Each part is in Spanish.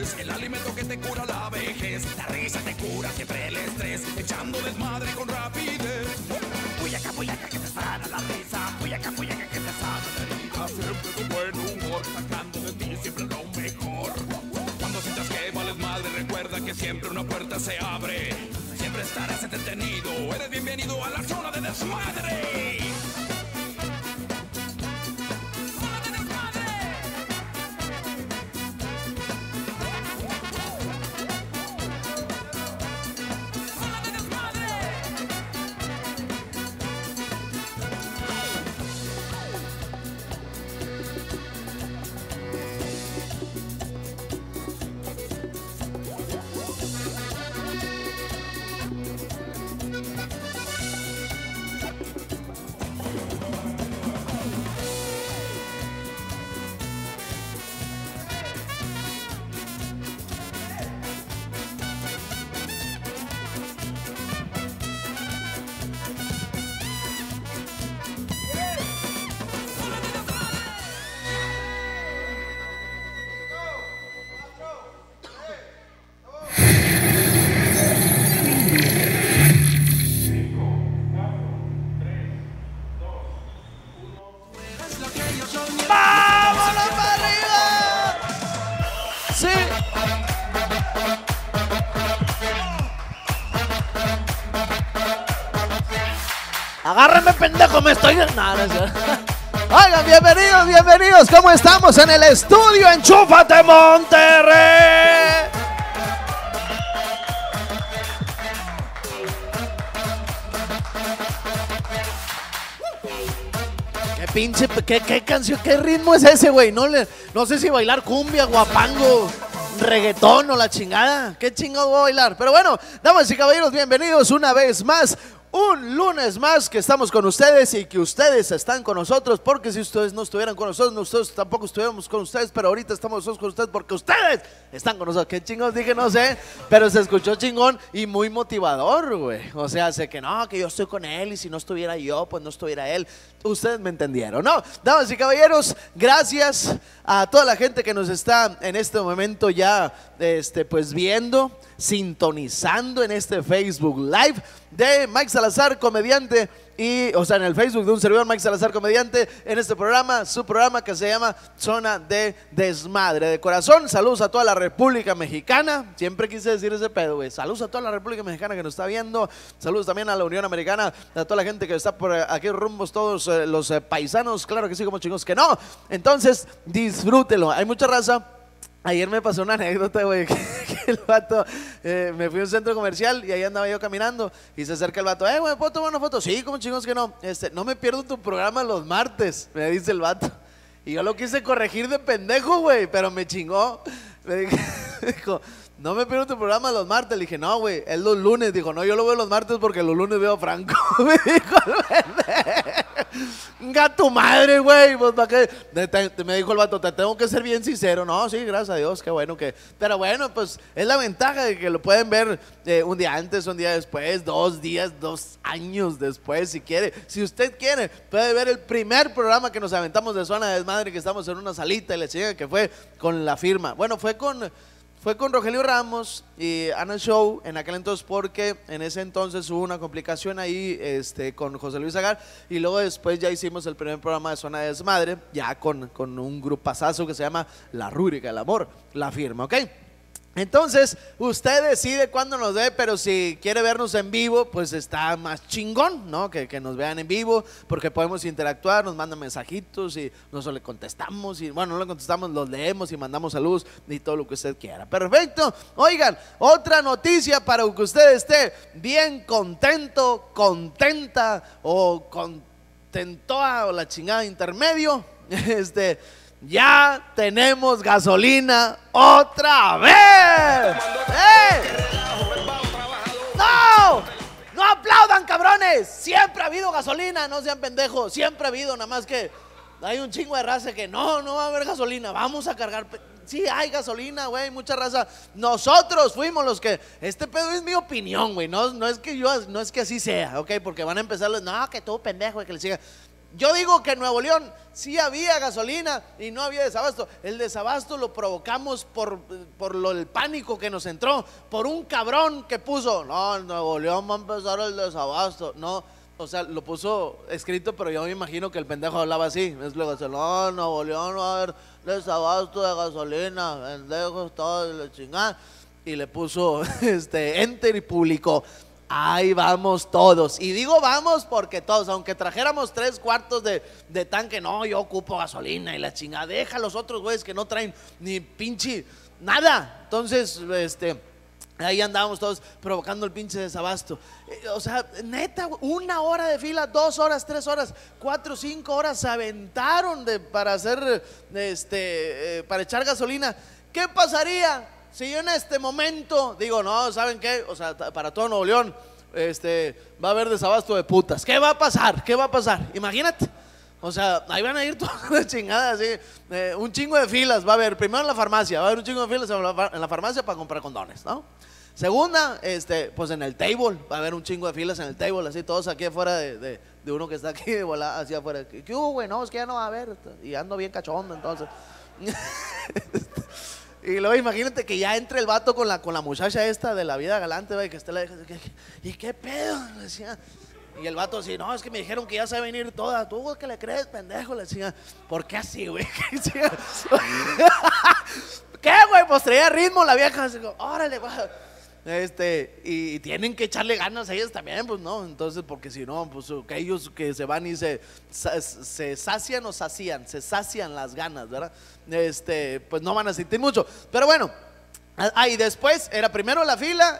es el alimento que te cura la vejez. La risa te cura siempre el estrés, echando desmadre con rapidez. Puyaca, que te sana la risa. Puyaca, que te sana la herida. Siempre con buen humor, sacando de ti siempre lo mejor. Cuando sientas que vales madre, recuerda que siempre una puerta se abre. Siempre estarás entretenido, eres bienvenido a la zona de desmadre. ¡Vámonos para arriba! Sí. Agárrame, pendejo, me estoy... No, no sé. Oigan, bienvenidos, ¿cómo estamos en el estudio Enchúfate Monterrey? Qué pinche, qué canción, qué ritmo es ese, güey. No sé si bailar cumbia, guapango, reggaetón o la chingada. Qué chingado voy a bailar. Pero bueno, damas y caballeros, bienvenidos una vez más. Un lunes más que estamos con ustedes y que ustedes están con nosotros, porque si ustedes no estuvieran con nosotros, nosotros tampoco estuviéramos con ustedes, pero ahorita estamos nosotros con ustedes porque ustedes están con nosotros. Qué chingón, dije, no sé, pero se escuchó chingón y muy motivador, güey. O sea, sé que no, que yo estoy con él y si no estuviera yo, pues no estuviera él. Ustedes me entendieron, ¿no? Damas y caballeros, gracias a toda la gente que nos está en este momento ya, pues viendo, sintonizando en este Facebook Live de Mike Salazar, comediante, o sea, en el Facebook de un servidor, Mike Salazar, comediante, en este programa, su programa que se llama Zona de Desmadre. De corazón, saludos a toda la República Mexicana, siempre quise decir ese pedo, güey. Saludos a toda la República Mexicana que nos está viendo, saludos también a la Unión Americana, a toda la gente que está por aquí rumbos, todos los paisanos, claro que sí, como chingos que no. Entonces, disfrútelo, hay mucha raza. Ayer me pasó una anécdota, güey, que el vato, me fui a un centro comercial y ahí andaba yo caminando y se acerca el vato, güey, ¿puedo tomar una foto? Sí, como chingos que no, no me pierdo tu programa los martes, me dice el vato. Y yo lo quise corregir de pendejo, güey, pero me chingó. Me dijo, no me pierdo tu programa los martes. Le dije, no, güey, es los lunes. Dijo, no, yo lo veo los martes porque los lunes veo a Franco. Me dijo el pendejo. Gato madre, güey. Pues, me dijo el vato, te tengo que ser bien sincero. No, sí, gracias a Dios, qué bueno que... Pero bueno, pues es la ventaja de que lo pueden ver un día antes, un día después, 2 días, 2 años después, si quiere. Si usted quiere, puede ver el primer programa que nos aventamos de Zona de Desmadre, que estamos en una salita y le llega que fue con la firma. Bueno, fue con Rogelio Ramos y Ana Show en aquel entonces, porque en ese entonces hubo una complicación ahí con José Luis Agar, y luego después ya hicimos el primer programa de Zona de Desmadre, ya con un grupazazo que se llama La Rúbrica del Amor, la firma, ¿ok? Entonces, usted decide cuándo nos ve, pero si quiere vernos en vivo, pues está más chingón, ¿no? Que nos vean en vivo, porque podemos interactuar, nos mandan mensajitos y nosotros le contestamos, y bueno, no le contestamos, los leemos y mandamos saludos y todo lo que usted quiera. Perfecto. Oigan, otra noticia para que usted esté bien contento, contenta o contentoa o la chingada intermedio, ya tenemos gasolina otra vez. ¡No! ¡No aplaudan, cabrones! Siempre ha habido gasolina, no sean pendejos. Siempre ha habido, nada más que hay un chingo de raza que no va a haber gasolina. Vamos a cargar. Sí, hay gasolina, güey, mucha raza. Nosotros fuimos los que... Este pedo es mi opinión, güey. No es que así sea, ¿ok? Porque van a empezar los... No, que tú pendejo, que le siga... Yo digo que en Nuevo León sí había gasolina y no había desabasto. El desabasto lo provocamos por el pánico que nos entró, por un cabrón que puso, no, en Nuevo León va a empezar el desabasto. No, o sea, lo puso escrito, pero yo me imagino que el pendejo hablaba así. Es luego, no, en Nuevo León va a haber desabasto de gasolina, pendejos, todo y la chingada. Y le puso enter y publicó. Ahí vamos todos. Y digo vamos porque todos, aunque trajéramos 3/4 de tanque, no, yo ocupo gasolina y la chingada. Deja a los otros güeyes que no traen ni pinche nada. Entonces, ahí andábamos todos provocando el pinche desabasto. O sea, neta, 1 hora de fila, 2 horas, 3 horas, 4, 5 horas se aventaron para hacer, para echar gasolina. ¿Qué pasaría si yo en este momento digo, no, ¿saben qué? O sea, para todo Nuevo León, va a haber desabasto de putas. ¿Qué va a pasar? ¿Qué va a pasar? Imagínate. O sea, ahí van a ir todas las chingadas, así, un chingo de filas va a haber. Primero en la farmacia, va a haber un chingo de filas en la farmacia para comprar condones, ¿no? Segunda, pues en el table, va a haber un chingo de filas en el table, así todos aquí afuera de uno que está aquí, hacia afuera. ¿Qué hubo, güey? No, es que ya no va a haber, y ando bien cachondo, entonces. Y luego imagínate que ya entre el vato con la muchacha esta de la vida galante, güey, que esté la deja, ¿y qué pedo? Le decía. Y el vato así, no, es que me dijeron que ya se va a venir toda. ¿Tú qué le crees, pendejo? Le decía, ¿por qué así, güey? ¿Qué, güey? Pues traía ritmo la vieja, así, órale, güey. Y tienen que echarle ganas a ellos también, pues no, entonces porque si no, pues que ellos que se van y se sacian o sacían, se sacian las ganas, ¿verdad? Pues no van a sentir mucho, pero bueno. Y después era primero la fila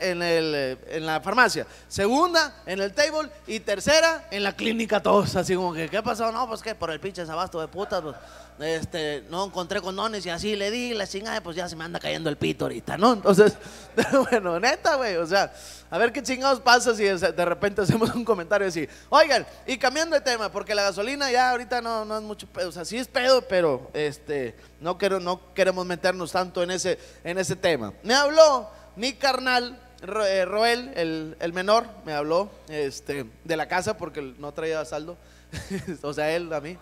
en la farmacia, segunda en el table y tercera en la clínica todos, así como que, ¿qué pasó? No, pues que por el pinche desabasto de putas, pues, no encontré condones y así le di la chingada, pues ya se me anda cayendo el pito ahorita, ¿no? Entonces, bueno, neta, güey, o sea, a ver qué chingados pasa si de repente hacemos un comentario así. Oigan, y cambiando de tema, porque la gasolina ya ahorita no es mucho pedo, o sea, sí es pedo, pero no queremos meternos tanto en ese tema. Me habló mi carnal Roel, el menor, me habló de la casa porque no traía saldo, o sea, él a mí.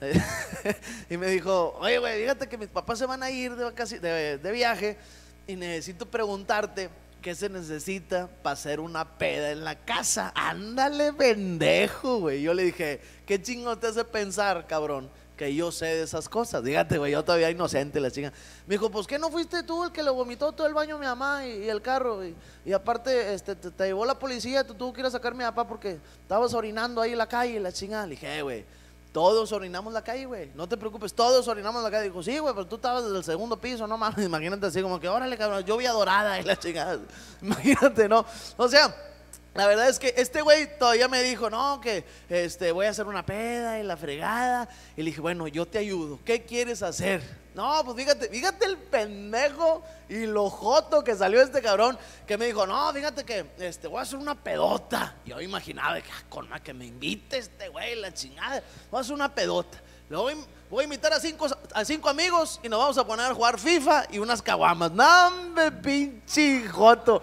Y me dijo, oye, güey, fíjate que mis papás se van a ir de viaje y necesito preguntarte qué se necesita para hacer una peda en la casa. Ándale, pendejo, güey. Yo le dije, ¿qué chingo te hace pensar, cabrón, que yo sé de esas cosas? Dígate, güey, yo todavía inocente, la chinga. Me dijo, pues, ¿qué no fuiste tú el que le vomitó todo el baño a mi mamá y el carro? Y aparte, te llevó la policía, tú tuvo que ir a sacar a mi papá porque estabas orinando ahí en la calle, la chingada. Le dije, güey, todos orinamos la calle, güey, no te preocupes, todos orinamos la calle. Dijo, sí, güey, pero tú estabas desde el segundo piso, no mames, imagínate así como que, órale, cabrón, lluvia dorada y la chingada. Imagínate, ¿no? O sea, la verdad es que este güey todavía me dijo, no, que voy a hacer una peda y la fregada. Y le dije, bueno, yo te ayudo, ¿qué quieres hacer? No, pues fíjate el pendejo y lo joto que salió este cabrón, que me dijo, no, fíjate que voy a hacer una pedota. Yo imaginaba que con la que me invite este güey, la chingada, voy a hacer una pedota. Luego voy a invitar a cinco amigos y nos vamos a poner a jugar FIFA y unas caguamas. No, hombre, pinche joto.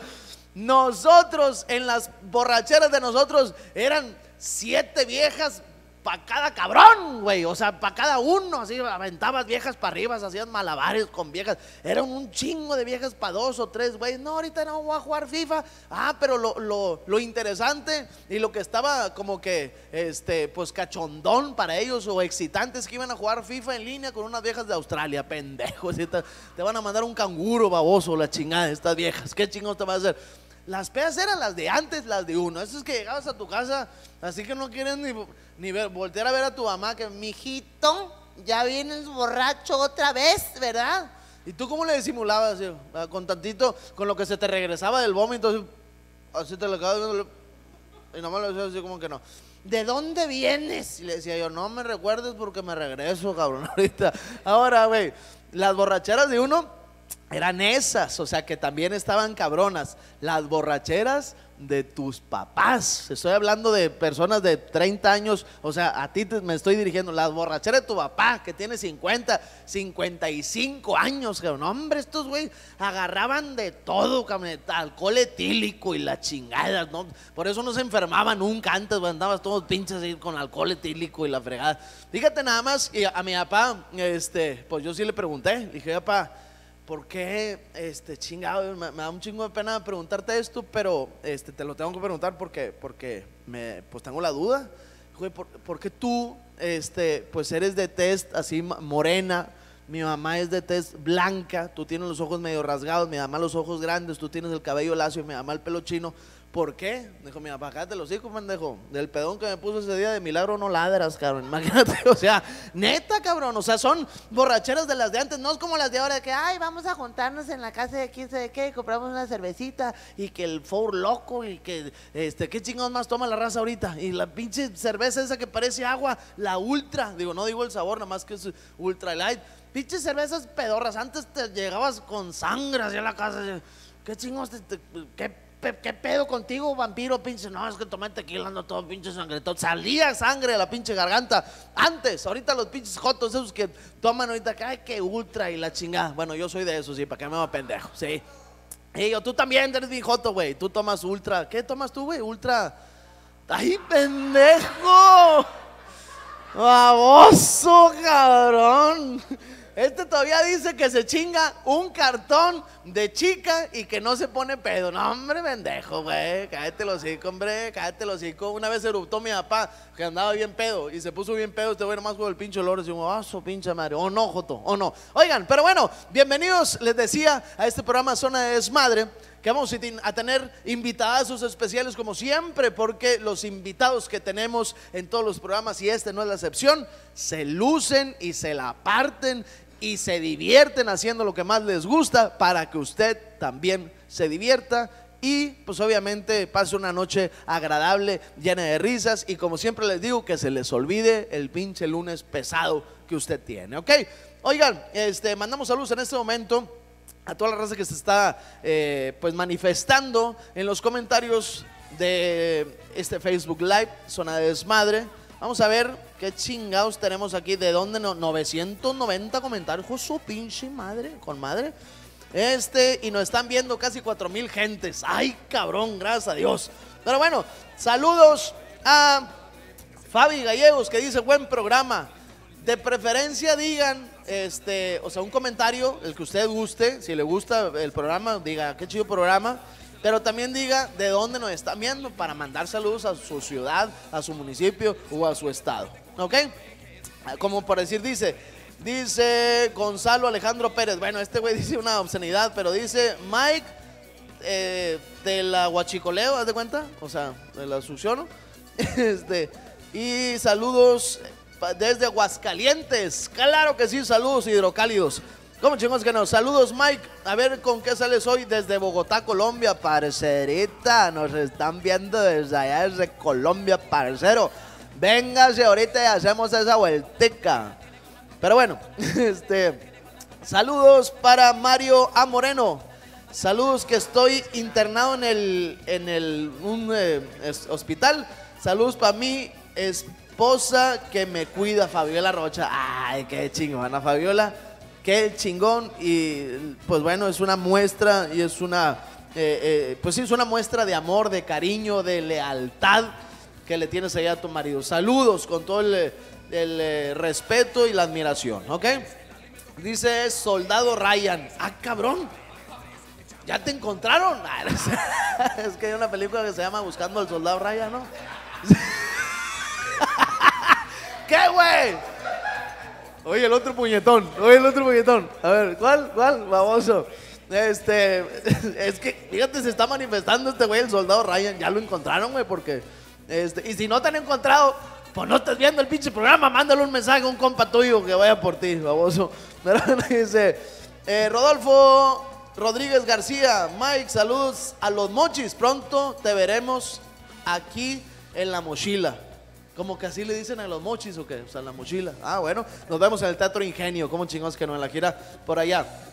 Nosotros, en las borracheras de nosotros, eran 7 viejas para cada cabrón, güey. O sea, para cada uno, así aventabas viejas para arriba, hacías malabares con viejas. Eran un chingo de viejas para 2 o 3, güey. No, ahorita no voy a jugar FIFA. Pero lo interesante y lo que estaba como que, pues cachondón para ellos o excitantes, que iban a jugar FIFA en línea con unas viejas de Australia, pendejos. Te van a mandar un canguro baboso, la chingada de estas viejas. ¿Qué chingados te va a hacer? Las pedas eran las de antes, las de uno. Eso es que llegabas a tu casa, así que no quieres ni voltear a ver a tu mamá, que mijito, ya vienes borracho otra vez, ¿verdad? ¿Y tú cómo le disimulabas? Con tantito, con lo que se te regresaba del vómito, así te le acabas y nomás le decía así como que no. ¿De dónde vienes? Y le decía yo, no me recuerdes porque me regreso, cabrón, ahorita. Ahora, güey, las borracheras de uno eran esas, o sea que también estaban cabronas, las borracheras de tus papás. Estoy hablando de personas de 30 años, o sea, a ti me estoy dirigiendo. Las borracheras de tu papá, que tiene 50, 55 años, cabrón. No, hombre, estos güey agarraban de todo, cabrón, alcohol etílico y la chingada, ¿no? Por eso no se enfermaban nunca antes, güey, andabas todos pinches ahí con alcohol etílico y la fregada. Fíjate nada más, y a mi papá, pues yo sí le pregunté, dije, papá, ¿por qué, chingado? Me da un chingo de pena preguntarte esto, pero te lo tengo que preguntar porque pues tengo la duda. Güey, ¿por qué tú, pues eres de tez así morena? Mi mamá es de tez blanca, tú tienes los ojos medio rasgados, mi mamá los ojos grandes, tú tienes el cabello lacio, mi mamá el pelo chino. ¿Por qué? Dijo mi papá, cállate los hijos, pendejo. Del pedón que me puso ese día de milagro no ladras, cabrón. Imagínate, o sea, neta, cabrón. O sea, son borracheras de las de antes. No es como las de ahora de que, ay, vamos a juntarnos en la casa de quién sabe qué, compramos una cervecita y que el Four Loco y que, ¿qué chingados más toma la raza ahorita? Y la pinche cerveza esa que parece agua, la Ultra. Digo, no digo el sabor, nada más que es Ultra Light. Pinches cervezas pedorras. Antes te llegabas con sangre hacia la casa. ¿Qué chingados? ¿Qué pedo contigo, vampiro, pinche? No, es que tomé tequila, ando todo pinche sangretón. Salía sangre de la pinche garganta. Antes, ahorita los pinches jotos esos que toman ahorita, ay, que Ultra y la chingada. Bueno, yo soy de esos, sí, para que me va pendejo, sí. Y yo, tú también eres mi joto, güey. Tú tomas Ultra. ¿Qué tomas tú, güey? Ultra. ¡Ay, pendejo! ¡Baboso, cabrón! Todavía dice que se chinga un cartón de chica y que no se pone pedo. No, hombre, pendejo, güey. Cállate el hocico, hombre, cállate el hocico. Una vez eruptó mi papá, que andaba bien pedo, y se puso bien pedo. Este güey nomás con el pinche olor. Y decimos, ah, su pinche madre. O no, joto, o no. Oigan, pero bueno, bienvenidos, les decía, a este programa Zona de Desmadre, que vamos a tener invitadazos especiales como siempre, porque los invitados que tenemos en todos los programas, y este no es la excepción, se lucen y se la parten y se divierten haciendo lo que más les gusta para que usted también se divierta y pues obviamente pase una noche agradable, llena de risas, y como siempre les digo, que se les olvide el pinche lunes pesado que usted tiene, ¿ok? Oigan, mandamos saludos en este momento a toda la raza que se está pues manifestando en los comentarios de este Facebook Live, Zona de Desmadre. Vamos a ver qué chingados tenemos aquí, de dónde 990 comentarios, ¡jo, su pinche madre, con madre! Y nos están viendo casi 4,000 gentes. ¡Ay, cabrón, gracias a Dios! Pero bueno, saludos a Fabi Gallegos, que dice, buen programa. De preferencia digan, o sea, un comentario, el que usted guste, si le gusta el programa, diga, qué chido programa. Pero también diga de dónde nos están viendo para mandar saludos a su ciudad, a su municipio o a su estado, ¿ok? Como por decir, dice Gonzalo Alejandro Pérez. Bueno, este güey dice una obscenidad, pero dice Mike de la Huachicoleo, ¿haz de cuenta? O sea, de la Asunción, y saludos desde Aguascalientes. Claro que sí, saludos hidrocálidos. ¿Cómo chingos que no? Saludos, Mike. A ver con qué sales hoy desde Bogotá, Colombia, parcerita. Nos están viendo desde allá, desde Colombia, parcero. Véngase ahorita y hacemos esa vueltica. Pero bueno, saludos para Mario A. Moreno. Saludos, que estoy internado en un hospital. Saludos para mi esposa que me cuida, Fabiola Rocha. Ay, qué chingona, Fabiola. Qué chingón. Y pues bueno, es una muestra y es una pues sí, es una muestra de amor, de cariño, de lealtad que le tienes allá a tu marido. Saludos con todo el respeto y la admiración, ¿ok? Dice Soldado Ryan. Ah, cabrón, ¿ya te encontraron? Es que hay una película que se llama Buscando al Soldado Ryan, ¿no? ¿Qué, güey? Oye, el otro puñetón. A ver, ¿cuál? Baboso. Es que, fíjate, se está manifestando este güey, el Soldado Ryan. Ya lo encontraron, güey, porque y si no te han encontrado, pues no estás viendo el pinche programa, mándale un mensaje a un compa tuyo que vaya por ti, baboso. Pero dice Rodolfo Rodríguez García. Mike, saludos a los mochis. Pronto te veremos aquí en la mochila. Como que así le dicen a los mochis, ¿o qué? O sea, en la mochila. Ah, bueno, nos vemos en el Teatro Ingenio. Como chingados que no, en la gira por allá.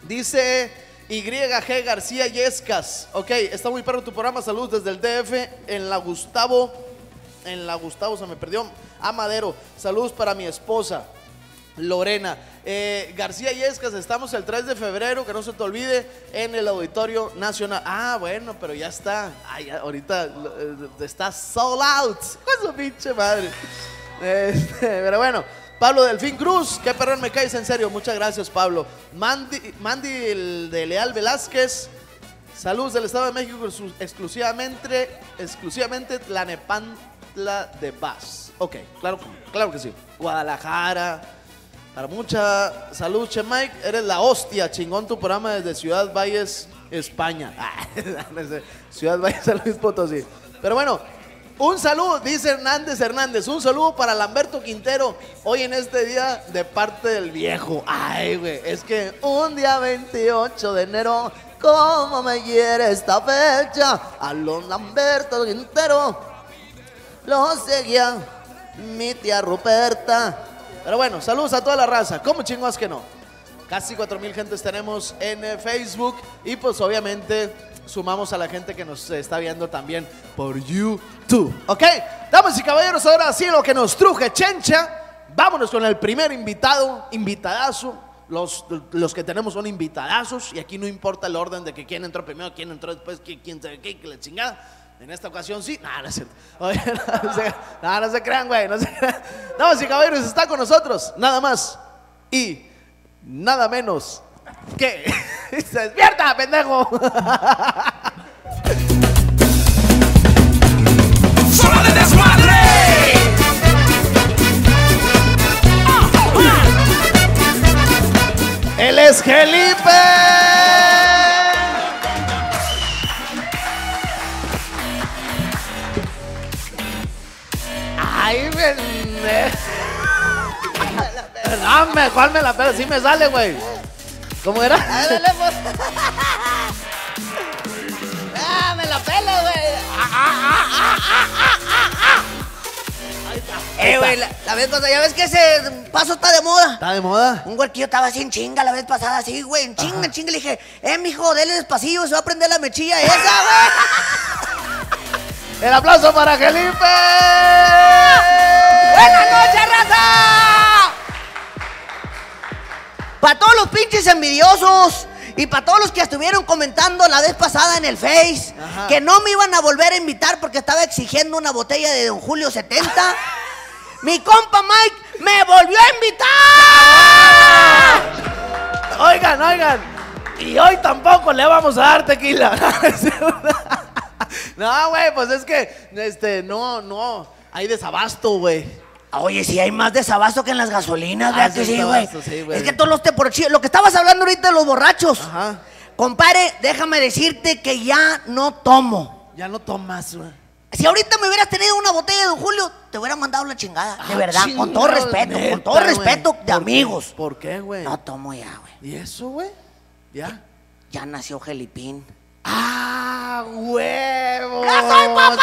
Dice YG García Yescas. Ok, está muy perro tu programa. Saludos desde el DF. En la Gustavo se me perdió. A Madero. Saludos para mi esposa Lorena. García Yescas, estamos el 3 de febrero, que no se te olvide, en el Auditorio Nacional. Ah, bueno, pero ya está. Ay, ahorita está sold out. Eso pinche madre. Pero bueno, Pablo Delfín Cruz, qué perrón me caes, en serio. Muchas gracias, Pablo. Mandy de Leal Velázquez. Saludos del Estado de México, exclusivamente Tlanepantla de Paz. Ok, claro que sí. Guadalajara. Para mucha salud, Che Mike, eres la hostia, chingón tu programa desde Ciudad Valles, España. Ciudad Valles, San Luis Potosí. Pero bueno, un saludo, dice Hernández, un saludo para Lamberto Quintero, hoy en este día de parte del viejo. Ay, güey, es que un día 28 de enero, ¿cómo me quiere esta fecha? A los Lamberto Quintero lo seguía mi tía Ruperta. Pero bueno, saludos a toda la raza. ¿Cómo chingados que no? Casi 4,000 gentes tenemos en Facebook. Y pues obviamente sumamos a la gente que nos está viendo también por YouTube. ¿Ok? Damas y caballeros, ahora sí lo que nos truje Chencha. Vámonos con el primer invitadazo. Los que tenemos son invitadazos. Y aquí no importa el orden de que quién entró primero, quién entró después, quién sabe qué, que la chingada. En esta ocasión sí. No es cierto. Oye, no se crean, güey. No se crean. Damas y caballeros, está con nosotros nada más y nada menos que... ¡Se despierta, pendejo! ¡Zona de desmadre! ¡Él es Felipe! Ay, no, ¿cuál me la pela? Sí me sale, güey. ¿Cómo era? Me la pela, güey. Güey, la vez pasada, ya ves que ese paso está de moda. ¿Está de moda? Un huerquillo estaba así en chinga la vez pasada, así, güey, en chinga, le dije, mijo, dele despacillo, se va a prender la mechilla esa, güey. El aplauso para Felipe. ¡Buenas noches, raza! Para todos los pinches envidiosos y para todos los que estuvieron comentando la vez pasada en el Face, ajá, que no me iban a volver a invitar porque estaba exigiendo una botella de Don Julio 70, mi compa Mike me volvió a invitar. Oigan, y hoy tampoco le vamos a dar tequila. No, güey, pues es que, no, hay desabasto, güey. Oye, si hay más desabasto que en las gasolinas, ¿verdad que sí, güey? Sí, güey. Es que todos los teporochillos, lo que estabas hablando ahorita de los borrachos. Ajá. Compadre, déjame decirte que ya no tomo. Ya no tomas, güey. Si ahorita me hubieras tenido una botella de Don Julio, te hubiera mandado la chingada. De verdad, con todo chingado, respeto, neta, con todo respeto de ¿Por amigos. qué? ¿Por qué, güey? No tomo ya, güey. ¿Y eso, güey? ¿Ya? Ya nació Gelipín. ¡Ah, huevo! ¡Ya soy papá!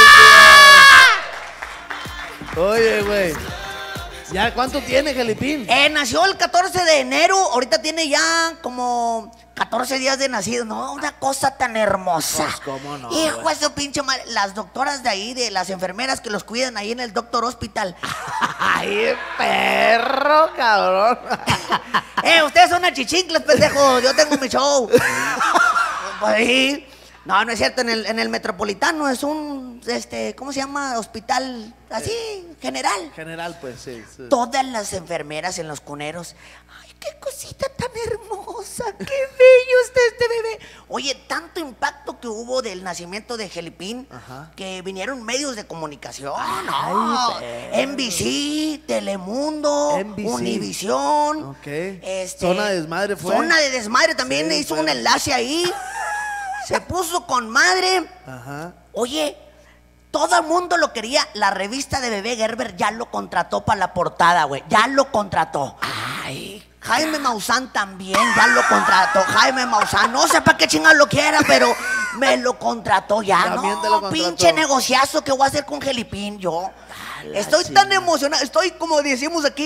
Oye, güey. ¿Ya cuánto tiene Gelipín? Nació el 14 de enero, ahorita tiene ya como 14 días de nacido. No, una cosa tan hermosa. Pues, ¿cómo no, hijo güey? de su pinche madre. Las doctoras de ahí, de las enfermeras que los cuidan ahí en el Doctor Hospital. ¡Ay, perro, cabrón! Ustedes son achichincles, pendejos. Yo tengo mi show. Pues ahí. No, no es cierto, en el Metropolitano es un, ¿cómo se llama? Hospital así, general. General, pues, sí. Todas las enfermeras en los cuneros. Ay, qué cosita tan hermosa, qué bello está este bebé. Oye, tanto impacto que hubo del nacimiento de Gelipín, ajá, que vinieron medios de comunicación. Ay, No, NBC, Telemundo, NBC, Univisión. Ok. Zona de Desmadre fue. Zona de Desmadre también, Sí, hizo fue un enlace ahí. Se puso con madre. Ajá. Oye, todo el mundo lo quería. La revista de Bebé Gerber ya lo contrató para la portada, güey. Ya lo contrató. Ay, Jaime Maussan también ya lo contrató. Jaime Maussan, no sé para qué chingado lo quiera, pero me lo contrató ya. También no, te lo contrató. Pinche negociazo que voy a hacer con Gelipín yo. Estoy tan emocionado, estoy como decimos aquí,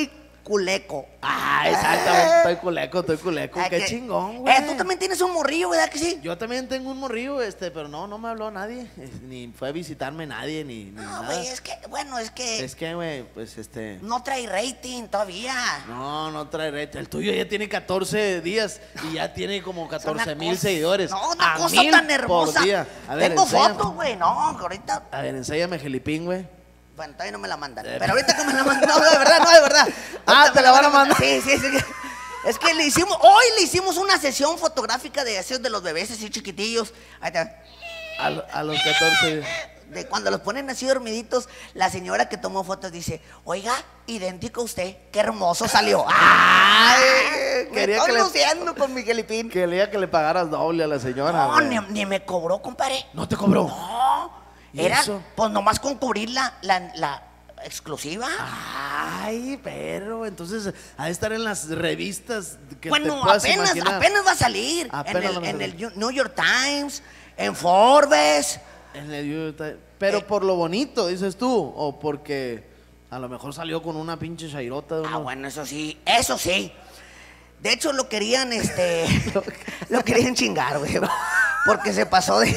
culeco. Ah, exactamente, estoy culeco. Ay, Qué chingón, güey. Tú también tienes un morrillo, ¿verdad que sí? Yo también tengo un morrillo, pero no me habló nadie. Ni fue a visitarme nadie, ni No, nada. güey, es que Es que, güey, pues no trae rating todavía. No trae reto. El tuyo ya tiene 14 días y ya tiene como Es una 14,000 cosa- seguidores. No, una A cosa 1000 tan por hermosa. día. A ver, Tengo enséñame. fotos, güey, no, ahorita. A ver, enséñame, Gelipín, güey. Bueno, todavía no me la mandan. Pero ahorita que me la mandan. No, de verdad. Ah, Ahorita te me la van a mandar. Sí. Es que hoy le hicimos una sesión fotográfica de esos de los bebés así chiquitillos. Ahí está. A los 14. De cuando los ponen así dormiditos, la señora que tomó fotos dice, oiga, idéntico a usted, qué hermoso salió. ¡Ay! Me Quería estoy que le- luciendo con mi Gelipín. Quería que le pagaras doble a la señora. No, güey. ni me cobró, compadre. ¿No te cobró? No, ¿Y era eso? pues nomás con cubrir la exclusiva. Ay, pero entonces ha de estar en las revistas que Bueno, te puedas apenas imaginar. va a salir. Apenas va a en salir. el New York Times, en Forbes. En el YouTube. Pero por lo bonito, dices tú, o porque a lo mejor salió con una pinche chairota de Ah, unos- bueno, eso sí. De hecho, lo querían, lo querían chingar, güey. Porque se pasó de...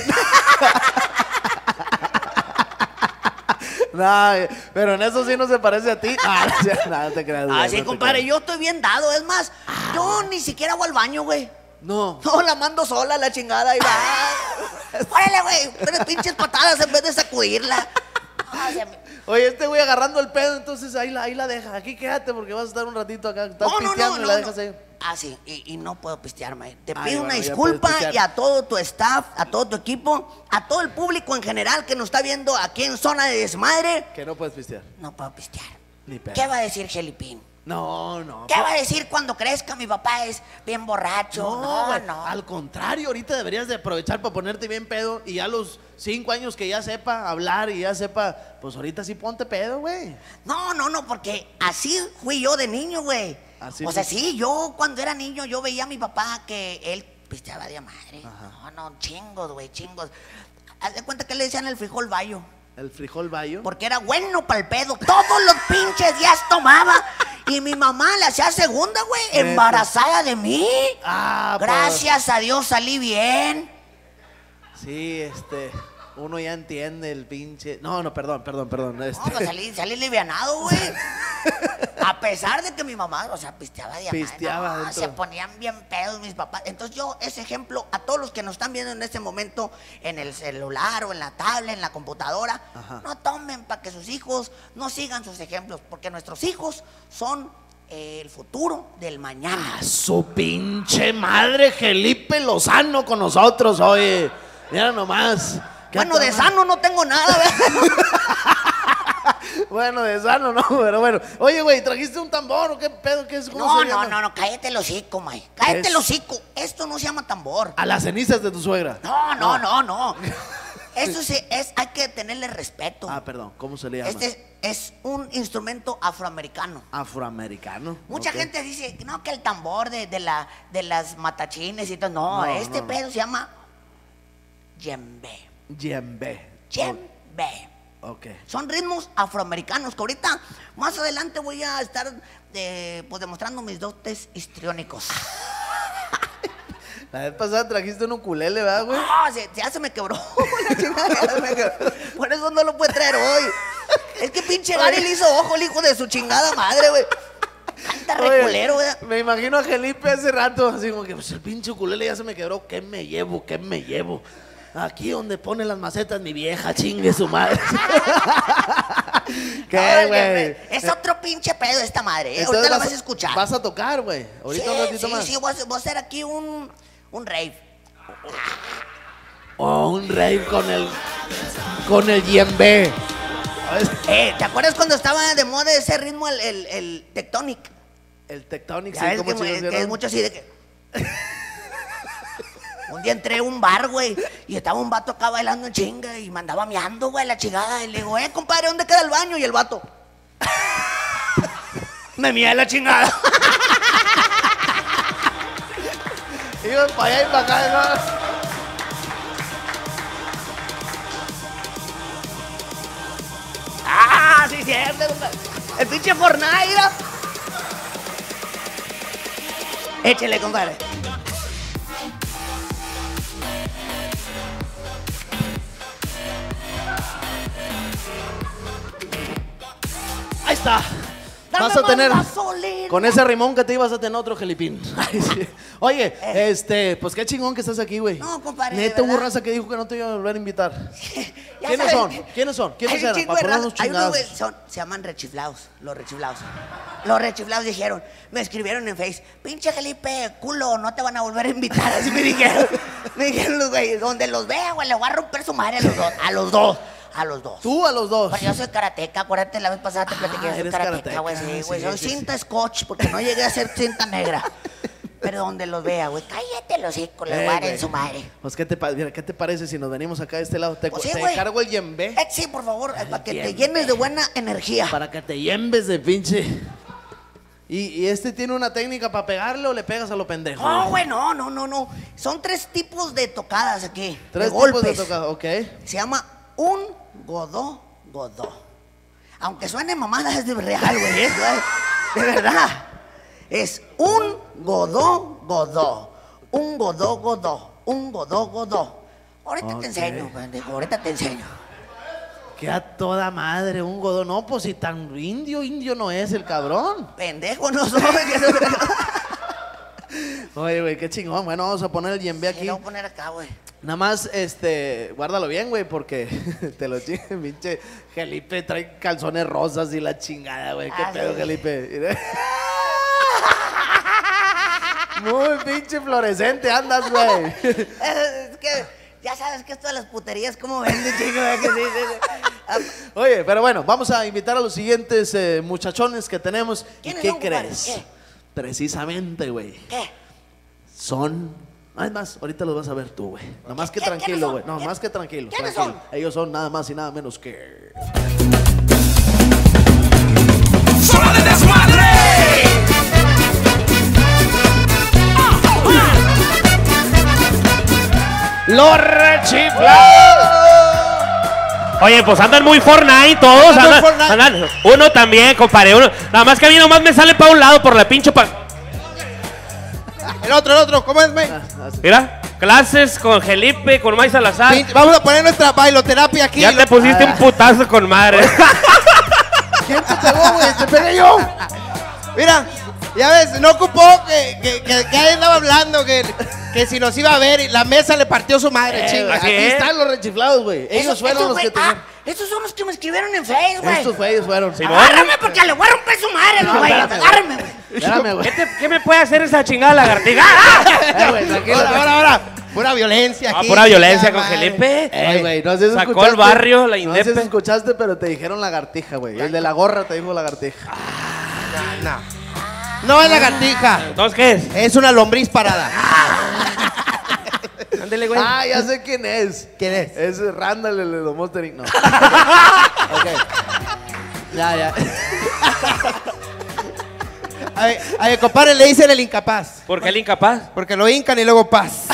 Nah, pero en eso sí no se parece a ti. Ah, no te creas. güey, Ah, no sí, te compadre, creas. yo estoy bien dado. Es más, yo ni siquiera hago al baño, güey. No. No, la mando sola, la chingada, y va. Órale, güey, pero pinches patadas en vez de sacudirla. Ah, o sea, Oye, este güey agarrando el pedo, entonces ahí la deja. Aquí quédate porque vas a estar un ratito acá. Estás pisteando y la dejas ahí. Ah, sí, y no puedo pistearme. Te Ay, pido bueno, una ya disculpa puedes pistear. y a todo tu staff, a todo tu equipo, a todo el público en general que nos está viendo aquí en Zona de Desmadre. Que no puedes pistear. No puedo pistear. Ni pedo. ¿Qué va a decir Gelipín? No. ¿Qué va a decir cuando crezca mi papá es bien borracho? No, güey, no. al contrario, ahorita deberías de aprovechar para ponerte bien pedo y ya a los 5 años que ya sepa hablar y ya sepa, pues ahorita sí ponte pedo, güey. No, porque así fui yo de niño, güey. Así O sea, fue. sí, yo cuando era niño, yo veía a mi papá que él pisteaba de madre. No, chingos, güey, chingos. Haz de cuenta que le decían el frijol bayo. El frijol bayo. Porque era bueno para el pedo. Todos los pinches días tomaba. Y mi mamá le hacía segunda, güey. Neta. Embarazada de mí. Ah, pues, Gracias a Dios salí bien. sí, uno ya entiende el pinche. No, perdón. No, pues salí livianado, güey. A pesar de que mi mamá, o sea, pisteaba de Pisteaba madre. No, dentro. se ponían bien pedos mis papás. Entonces yo, ese ejemplo, a todos los que nos están viendo en este momento, en el celular o en la tablet, en la computadora, Ajá. no tomen para que sus hijos no sigan sus ejemplos, porque nuestros hijos son el futuro del mañana. A su pinche madre, Felipe Lozano con nosotros, oye. Mira nomás. ¿Qué Bueno, de tal? sano no tengo nada, ¿verdad? Bueno, de sano no, pero bueno. Oye, güey, ¿trajiste un tambor o qué pedo? ¿Qué es? ¿Cómo se llama? No, cállate el hocico, May. Cállate Es- el hocico. Esto no se llama tambor. A las cenizas de tu suegra. No. Eso sí hay que tenerle respeto. Ah, perdón, ¿cómo se le llama? Este es un instrumento afroamericano. Afroamericano. Mucha ok. gente dice, no, que el tambor de las matachines y todo. No, No. pedo se llama djembe. Djembe. Djembe. Ok. Son ritmos afroamericanos que ahorita, más adelante voy a estar pues demostrando mis dotes histriónicos. La vez pasada trajiste un ukulele, ¿verdad, güey? Ya se me quebró. La chingada, ya se me quebró. Por eso no lo puede traer hoy. Es que pinche Gary le hizo ojo el hijo de su chingada madre, güey. Canta Oye, reculero, güey. me imagino a Felipe hace rato, así como que pues, el pinche ukulele ya se me quebró. ¿Qué me llevo? Aquí donde pone las macetas mi vieja, chingue su madre. ¿Qué, Órale, güey? Es otro pinche pedo esta madre, ¿eh? Entonces Ahorita la vas a escuchar. Vas a tocar, güey. Ahorita un ratito más. Sí, voy a hacer aquí un rave. O un rave con el djembe. ¿Te acuerdas cuando estaba de moda ese ritmo, el tectonic? El tectonic, Ya sí, ves como que es mucho así de que... Un día entré a un bar, güey, y estaba un vato acá bailando en chinga y me andaba meando, güey, la chingada. Y le digo, compadre, ¿dónde queda el baño? Y el vato... me mía la chingada. Iban para allá y para acá, ¿no? Sí, cierto. El pinche Fortnite, mira. Échele, compadre. Ahí está. Dame Vas a más tener, gasolina. con ese rimón que te ibas a tener otro gelipín. Ay, sí. Oye, pues qué chingón que estás aquí, güey. No, compadre, Neta, de hubo verdad. raza que dijo que no te iba a volver a invitar. Ya ¿Quiénes sabes son? que- ¿Quiénes son? ¿Quiénes Hay un eran? chingo Para de ponernos raza. Hay unos, chingados. güey, se llaman rechiflados, los rechiflados. Los rechiflados dijeron, me escribieron en Face, pinche Felipe, culo, no te van a volver a invitar. Así me dijeron. Me dijeron los güeyes, donde los vea, güey, le voy a romper su madre a los dos. A los dos. A los dos. Tú a los dos. Pues yo soy karateca, acuérdate, la vez pasada te platiqué, yo soy eres karateca, güey, karateca, sí, güey. sí, Soy sí, cinta scotch, porque no llegué a ser cinta negra. Pero donde los vea, güey, cállate los hijos, le voy a dar en güey. su madre. Pues, ¿qué te parece si nos venimos acá de este lado? Te, Pues sí, te güey. cargo el yembe Sí, por favor, para que te llenes de buena energía. para que te yembes de pinche. ¿Y este tiene una técnica para pegarle o le pegas a lo pendejo? No, güey, no. Son 3 tipos de tocadas aquí. 3 de tipos golpes. de tocado, ok. Se llama un godó. Aunque suene mamada, es de real, güey. De verdad. Es un godó. Un godó. Un godó. Ahorita Ok. te enseño, pendejo. Ahorita te enseño. Que a toda madre, un godó. No, pues si tan indio no es el cabrón. Pendejo no soy. Oye, güey, qué chingón. Bueno, vamos a poner el yembe aquí. Lo voy a poner acá, güey. Nada más, guárdalo bien, güey, porque te lo chingue, pinche Felipe trae calzones rosas y la chingada, güey. ¿Qué Ah, pedo, sí. Felipe? Muy pinche fluorescente andas, güey. Es que ya sabes que esto de las puterías, como vende, chico. ¿Verdad que sí? Oye, pero bueno, vamos a invitar a los siguientes muchachones que tenemos. ¿Y ¿Quiénes qué son, compadre? crees? ¿Qué? Precisamente, güey. ¿Qué? Son. Además, ahorita los vas a ver tú, güey. Nada más que ¿Quiénes tranquilo, son? güey. No, más que tranquilo. ¿Quiénes tranquilo. son? Ellos son nada más y nada menos que. ¡Zona de desmadre! ¡Los rechiflados! Oye, pues andan muy Fortnite todos. Andan muy Andan, Fortnite. andan- uno también, compadre. Uno, nada más que a mí nomás me sale para un lado por la pinche. El otro, ¿cómo es, güey? Mira, clases con Felipe, con May Salazar. Vamos a poner nuestra bailoterapia aquí. Ya te pusiste un putazo con madre. ¿Quién te pegó, güey? ¡Te pegué yo! Mira, ya ves, no ocupó que ahí andaba hablando que si nos iba a ver y la mesa le partió su madre, chinga. así Aquí es. están los rechiflados, güey. Ellos fueron los que tenían. Estos son los que me escribieron en Facebook, güey. Ellos fueron. Sí, Agárrame porque le voy a romper su madre, no, güey. espérame, Agárrame, güey. Espérame, güey. ¿Qué me puede hacer esa chingada lagartija? Güey, tranquilo. Ahora. Pura violencia Ah, aquí. pura violencia chingada con madre. Felipe. Güey, no sé si Sacó escuchaste. el barrio, la No sé si Indepe. escuchaste, pero te dijeron lagartija, güey. El de la gorra te dijo lagartija. No es lagartija, Entonces, ¿qué es? es una lombriz parada. Ándele, güey. Ah, ya sé quién es. ¿Quién es? Es Randall, el de los Monster Inc. No. Ok. Ya. A ver, compadre, le dicen el incapaz. ¿Por qué el incapaz? Porque lo hincan y luego paz.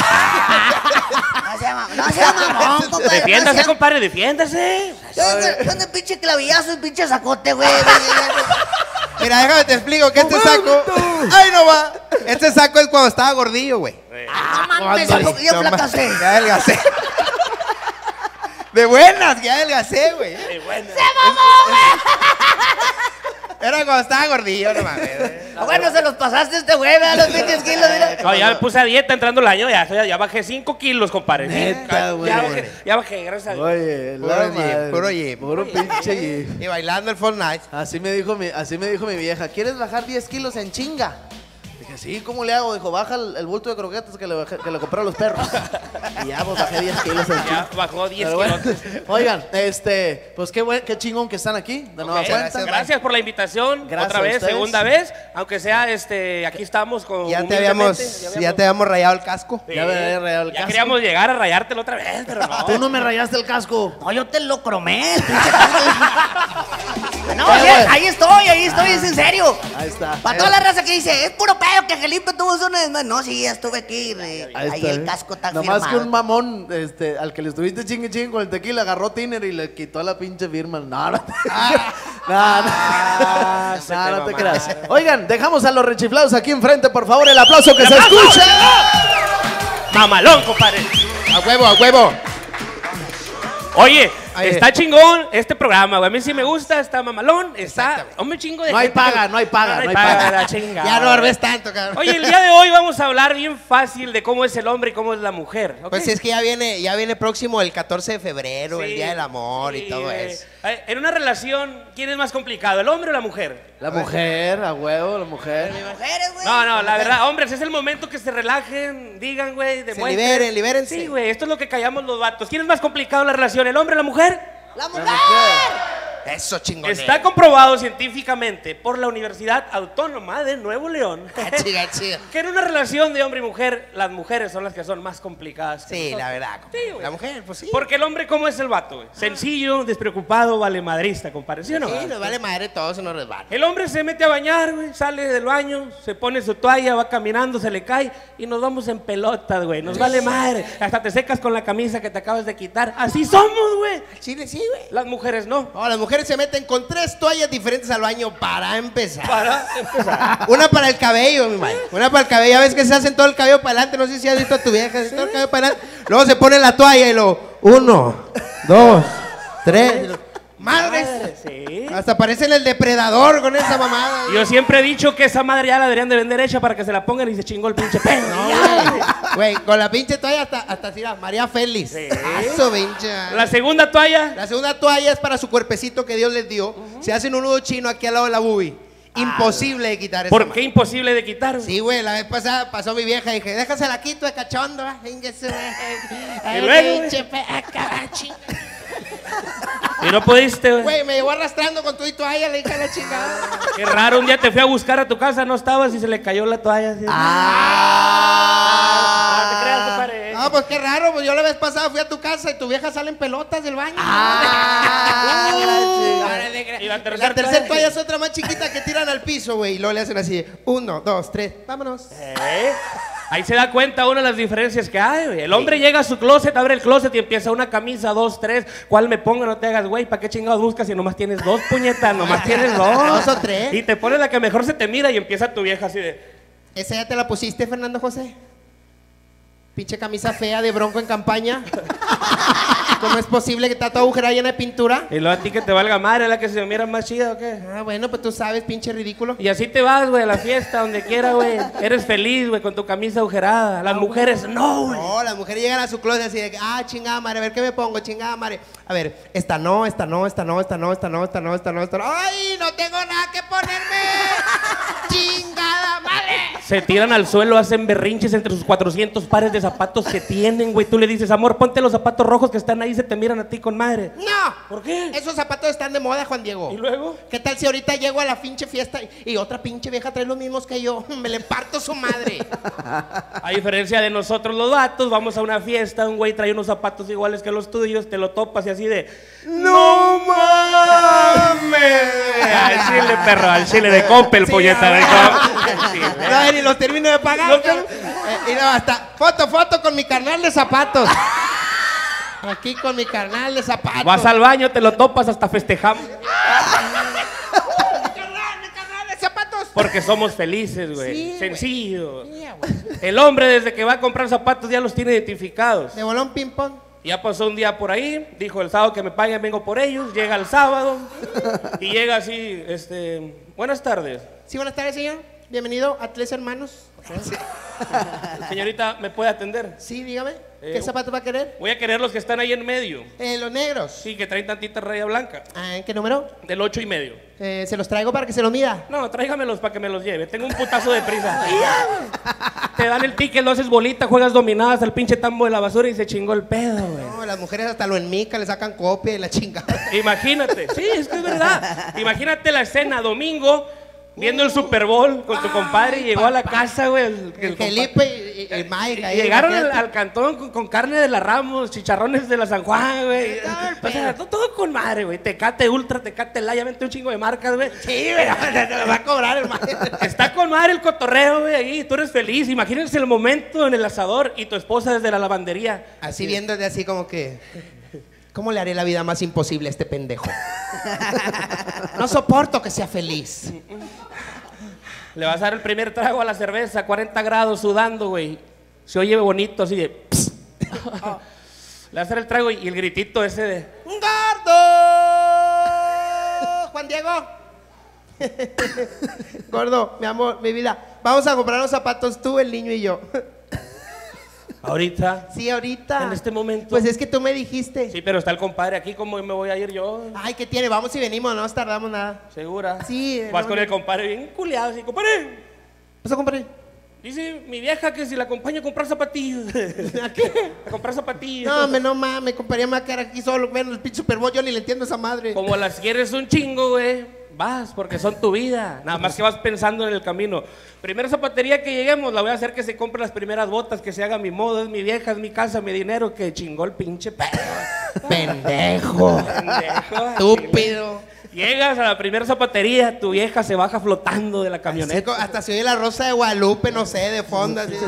No se llama mamón, compadre. Defiéndase, compadre, defiéndase. Yo ando pinche clavillazo y pinche sacote, güey. Mira, déjame te explico que este saco. ¡Ay, no va! Este saco es cuando estaba gordillo, güey. No mames, yo No, fracasé. Ya adelgacé. De buenas, ya adelgacé, güey. Era cuando estaba gordillo, no mames. Bueno, se los pasaste a este güey, vea los pinches kilos, mira. No, ya me puse a dieta entrando el año, ya bajé 5 kilos, compadre. Neta, güey. Ya bajé, gracias a Dios. Oye, Puro la gym, madre. puro gym. Puro pinche gym. Y bailando el Fortnite. Así me dijo mi vieja, ¿quieres bajar 10 kilos en chinga? Dije, sí, ¿cómo le hago? Dijo, baja el bulto de croquetas que le compré a los perros. Y ya, pues bajé 10 kilos en Ya chinga. bajó 10 Pero bueno, kilos. oigan, pues qué chingón que están aquí, de nueva Ok, cuenta. gracias por la invitación. Gracias otra a vez, ustedes. segunda vez. Aunque sea, aquí estamos con. Ya te humildemente, habíamos rayado el casco. Sí, Ya me había rayado el ya casco. queríamos llegar a rayártelo otra vez, pero no. Tú no me rayaste el casco. No, yo te lo cromé, el pinche casco. No, ¿Qué, sí, güey? ahí estoy, es en serio. Ahí está. Para toda la raza que dice, es puro pedo que Felipe tuvo zona de... No, sí, ya estuve aquí. Ahí el casco está Nada firmado. más que un mamón, al que le estuviste chingue con el tequila, agarró Tiner y le quitó la pinche firma. No, no te no te creas. Oigan, dejamos a los rechiflados aquí enfrente, por favor, el aplauso que se escuche. Mamalón, compadre. A huevo, a huevo. Oye, Ahí. está chingón este programa, güey. A mí sí me gusta, está mamalón, está... Hombre, chingo de No hay gente paga, que- no hay paga, No hay no hay paga, paga. la chingada. Ya no arbes tanto, cabrón. Oye, el día de hoy vamos a hablar bien fácil de cómo es el hombre y cómo es la mujer, ¿ok? Pues es que ya viene próximo el 14 de febrero, el Sí, Día del Amor y sí, todo güey. eso. En una relación, ¿quién es más complicado, el hombre o la mujer? La mujer, a huevo, la mujer. Mujeres, güey. No, la verdad, hombres, es el momento que se relajen, digan, güey, demuestren. libérense. Sí, güey, esto es lo que callamos los vatos. ¿Quién es más complicado en la relación, el hombre o la mujer? ¡La mujer! Eso, chingón. Está comprobado científicamente por la Universidad Autónoma de Nuevo León Chiga. que en una relación de hombre y mujer, las mujeres son las que son más complicadas. que Sí, nosotros. la verdad. Sí, güey. La mujer, pues sí. Porque el hombre, ¿cómo es el vato, güey? Sencillo, despreocupado, valemadrista, compadre, ¿sí o no? Sí, nos vale madre todo, se nos resbala. El hombre se mete a bañar, güey, sale del baño, se pone su toalla, va caminando, se le cae y nos vamos en pelotas, güey. Nos vale madre. Hasta te secas con la camisa que te acabas de quitar. Así somos, güey. Chile, sí, güey. Las mujeres no. No, las mujeres se meten con 3 toallas diferentes al baño para empezar. Para empezar. Una para el cabello, mi madre. Una para el cabello. Ya ves que se hacen todo el cabello para adelante. No sé si has visto a tu vieja. Se hace todo el cabello para adelante. Luego se pone la toalla y lo... 1, 2, 3. Madres. Sí. Hasta parecen el depredador con esa mamada. Yo siempre he dicho que esa madre ya la deberían de vender hecha para que se la pongan y se chingó el pinche pedo. No, güey. Güey, con la pinche toalla hasta así, María Félix. Sí. Eso, pinche. La segunda toalla. La segunda toalla es para su cuerpecito que Dios les dio. Se hacen un nudo chino aquí al lado de la boobie. Imposible de quitar eso. ¿Por qué imposible de quitar? Sí, güey, la vez pasada pasó mi vieja y dije, déjasela quito de cachondo. Y luego, Y no pudiste, güey. Güey, me llevó arrastrando con tu y toalla, le dije a la chingada. Qué raro, un día te fui a buscar a tu casa, no estabas y se le cayó la toalla. Así. No te creas, compadre. No, pues qué raro, pues yo la vez pasada fui a tu casa y tu vieja sale en pelotas del baño. Y la La tercera tercera toalla es otra más chiquita que tiran al piso, güey, y luego le hacen así, 1, 2, 3, vámonos. Ahí se da cuenta uno de las diferencias que hay, güey. El hombre llega a su closet, abre el closet y empieza una camisa, 2, 3. ¿Cuál me pongo? No te hagas, güey. ¿Para qué chingados buscas si nomás tienes 2, puñetas? Nomás tienes 2. 2 o 3. Y te pones la que mejor se te mira y empieza tu vieja así de... ¿Esa ya te la pusiste, Fernando José? Pinche camisa fea de Bronco en campaña. ¿Cómo es posible que está toda agujerada llena de pintura? Y luego a ti que te valga madre, la que se mira más chida o qué. Ah, bueno, pues tú sabes, pinche ridículo. Y así te vas, güey, a la fiesta, donde quiera, güey. Eres feliz, güey, con tu camisa agujerada. Las mujeres, no, güey. No, las mujeres llegan a su closet así de, chingada madre, a ver qué me pongo, chingada madre. A ver, esta no. Ay, no tengo nada que ponerme. Chingada madre. Se tiran al suelo, hacen berrinches entre sus 400 pares de zapatos que tienen, güey. Tú le dices, amor, ponte los zapatos rojos que están ahí y se te miran a ti con madre. No. ¿Por qué? Esos zapatos están de moda, Juan Diego. ¿Y luego? ¿Qué tal si ahorita llego a la pinche fiesta y otra pinche vieja trae los mismos que yo? Me le parto su madre. A diferencia de nosotros los vatos, vamos a una fiesta, un güey trae unos zapatos iguales que los tuyos, te lo topas y así de... ¡No mames! Al chile, perro, al chile de Coppel, Sí, puñeta, de Coppel. No, ni los termino de pagar. Y no, hasta foto con mi carnal de zapatos. Aquí con mi carnal de zapatos. Vas al baño, te lo topas, hasta festejamos. mi carnal de zapatos. Porque somos felices, güey. Sí, Sencillo. Sí, güey. El hombre desde que va a comprar zapatos ya los tiene identificados. De bolón ping pong. Ya pasó un día por ahí, dijo el sábado que me paguen, vengo por ellos. Llega el sábado y llega así, buenas tardes. Sí, buenas tardes, señor. Bienvenido a Tres Hermanos. Señorita, ¿me puede atender? Sí, dígame. ¿Qué zapatos va a querer? Voy a querer los que están ahí en medio. Los negros. Sí, que traen tantita raya blanca. ¿En qué número? Del 8.5. Se los traigo para que se los mida. No, tráigamelos para que me los lleve. Tengo un putazo de prisa. Te dan el ticket, lo haces bolita, juegas dominadas al pinche tambo de la basura y se chingó el pedo, güey. No, las mujeres hasta lo enmica, le sacan copia y la chingada. Imagínate, sí, es que es verdad. Imagínate la escena, domingo, viendo el Super Bowl con tu compadre y llegó a la casa, güey. El Felipe y el Mike ahí. Llegaron imagínate. al cantón con carne de la Ramos, chicharrones de la San Juan, güey. O sea, todo con madre, güey. Tecate Ultra, Tecate Light, ya vente un chingo de marcas, güey. Sí, güey, te lo va a cobrar el Mike. Está con madre el cotorreo, güey, ahí. Tú eres feliz. Imagínense el momento en el asador y tu esposa desde la lavandería. Así viéndote así como que... ¿Cómo le haré la vida más imposible a este pendejo? No soporto que sea feliz. Le vas a dar el primer trago a la cerveza, 40 grados, sudando, güey. Se oye bonito, así de... pss. Le vas a dar el trago y el gritito ese de... ¡Un gordo! Juan Diego. Gordo, mi amor, mi vida. Vamos a comprar los zapatos tú, el niño y yo. Ahorita. Sí, ahorita. En este momento. Pues es que tú me dijiste. Sí, pero está el compadre aquí, ¿cómo me voy a ir yo? Ay, ¿qué tiene? Vamos y venimos, no nos tardamos nada. ¿Segura? Sí, Vas no, con no. el compadre bien culiado, así, compadre. ¿Vas a comprar? Dice mi vieja que si la acompaño a comprar zapatillos. ¿A qué? A comprar zapatillos. No, no mames, compraría más cara aquí solo. Bueno, el pinche Super Bowl, yo ni le entiendo a esa madre. Como las quieres un chingo, güey. Vas, porque son tu vida. Nada más que vas pensando en el camino. Primera zapatería que lleguemos, la voy a hacer que se compre las primeras botas, que se haga mi modo, es mi vieja, es mi casa, mi dinero, que chingó el pinche pedo. Pendejo. Pendejo. Estúpido. Llegas a la primera zapatería, tu vieja se baja flotando de la Así camioneta. hasta se oye la Rosa de Guadalupe, no sé, de fondo. Así.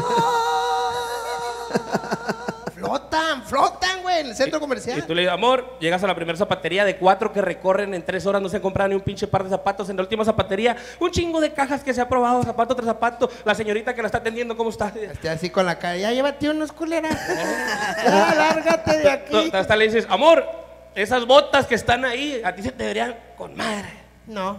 Flotan, güey, en el centro comercial. Y tú le dices, amor, llegas a la primera zapatería de 4 que recorren en 3 horas, no se compra ni un pinche par de zapatos. En la última zapatería, un chingo de cajas que se ha probado, zapato tras zapato. La señorita que la está atendiendo, ¿cómo está? Estoy así con la cara, ya llévate unos culeras. Ya, lárgate de aquí. Hasta le dices, amor, esas botas que están ahí, a ti se te verían con madre. No,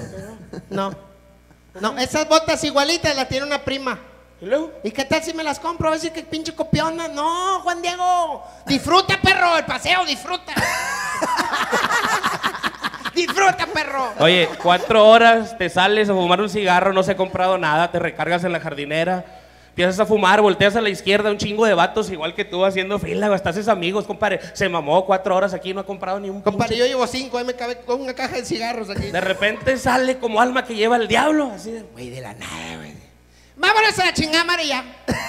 esas botas igualitas las tiene una prima. ¿Y luego? ¿Y qué tal si me las compro? A ver si que pinche copiona. No, Juan Diego. Disfruta, perro, el paseo, disfruta. Disfruta, perro. Oye, 4 horas, te sales a fumar un cigarro, no se ha comprado nada, te recargas en la jardinera, empiezas a fumar, volteas a la izquierda, un chingo de vatos igual que tú haciendo fila, güey, estás amigos, compadre. Se mamó 4 horas aquí, no ha comprado ni un Compadre, pinche. yo llevo 5, ahí me cabe con una caja de cigarros aquí. De repente sale como alma que lleva el diablo, así de... Güey, de la nada, güey. Vámonos a la chingada amarilla.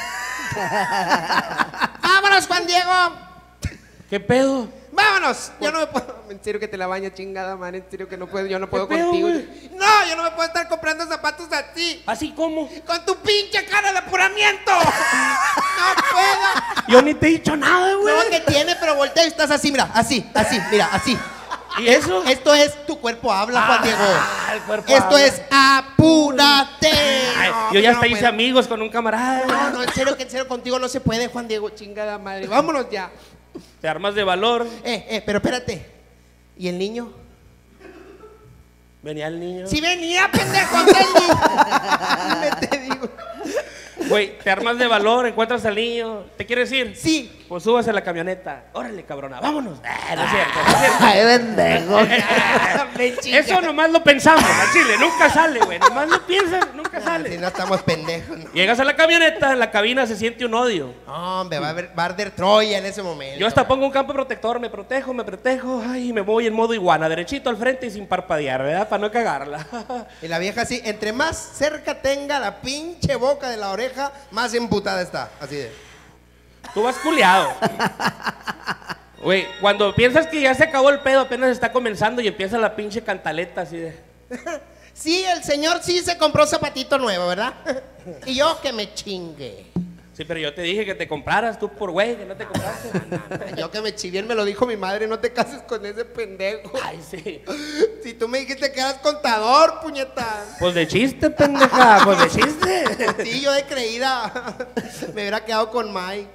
Vámonos, Juan Diego. ¿Qué pedo? Vámonos. Yo no me puedo. En serio que te la baña, chingada madre. En serio que no puedo. Yo no puedo ¿Qué pedo, contigo. güey? No, yo no me puedo estar comprando zapatos así. ¿Así como? Con tu pinche cara de apuramiento. No puedo. Yo ni te he dicho nada, güey. No, que tiene, pero voltea y estás así, mira. Así, mira, así. ¿Y eso? Esto es tu cuerpo habla, Juan Diego. el cuerpo Esto habla. es apúrate. Ay, No, yo ya no hasta hice puedo. amigos con un camarada. No, en serio, que en serio contigo no se puede, Juan Diego. Chingada madre. Vámonos ya. Te armas de valor. Pero espérate. ¿Y el niño? Venía el niño. Si venía, pendejo, anda el niño. Me te digo. Güey, te armas de valor, encuentras al niño. ¿Te quieres ir? Sí. Pues súbase a la camioneta. Órale, cabrona, vámonos. No es cierto, no es cierto. Ay, pendejo. Eso nomás lo pensamos, al chile. Nunca sale, güey. Nomás lo piensas, nunca Si sale. no estamos pendejos, no. Llegas a la camioneta, en la cabina se siente un odio. No, hombre, va a arder Troya en ese momento. Yo hasta pongo un campo protector, me protejo. Ay, me voy en modo iguana, derechito al frente y sin parpadear, ¿verdad? Para no cagarla. Y la vieja así, entre más cerca tenga la pinche boca de la oreja, más emputada está. Así de. Tú vas culiado. Güey, cuando piensas que ya se acabó el pedo, apenas está comenzando y empieza la pinche cantaleta así de... Sí, el señor sí se compró zapatito nuevo, ¿verdad? Y yo que me chingue. Sí, pero yo te dije que te compraras tú por güey, que no te compraste. Yo que me chivié, me lo dijo mi madre, no te cases con ese pendejo. Ay, sí. Si tú me dijiste que eras contador, puñeta. Pues de chiste, pendeja, pues de chiste. Sí, yo de creída. Me hubiera quedado con Mike.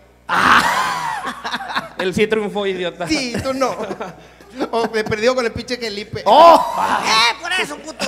Él sí triunfó, idiota. Sí, tú no. O me perdió con el pinche Felipe. Por eso, puto.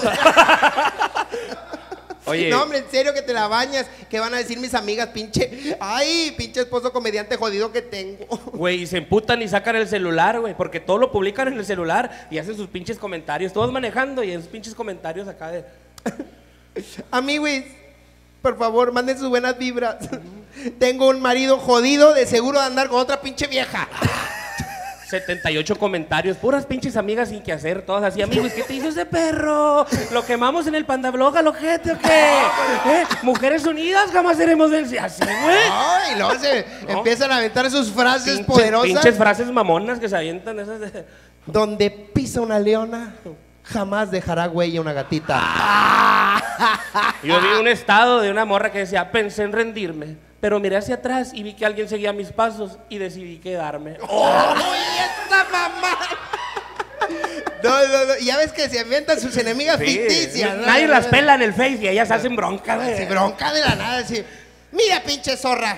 Oye, No, hombre, en serio que te la bañas. ¿Qué van a decir mis amigas, pinche? Ay, pinche esposo comediante jodido que tengo. güey, y se emputan y sacan el celular, güey, porque todo lo publican en el celular y hacen sus pinches comentarios, todos manejando y en sus pinches comentarios acá de... Amigos, por favor, manden sus buenas vibras. Tengo un marido jodido de seguro de andar con otra pinche vieja. 78 comentarios, puras pinches amigas sin que hacer, todas así, amigos, ¿qué te hizo ese perro? ¿Lo quemamos en el pandablog al ojete o qué? Mujeres unidas, jamás seremos vencidas. Así, güey. Ay, y luego se empiezan a aventar sus frases poderosas. Pinches frases mamonas que se avientan esas de... Donde pisa una leona, jamás dejará huella una gatita. Yo vi un estado de una morra que decía, pensé en rendirme, pero miré hacia atrás y vi que alguien seguía mis pasos y decidí quedarme. ¡Oh, esta mamá! No, y ya ves que se inventan sus enemigas ficticias. ¿No? Nadie las pela en el Face y ellas hacen bronca, güey. Sí, bronca de la nada, así. Mira, pinche zorra.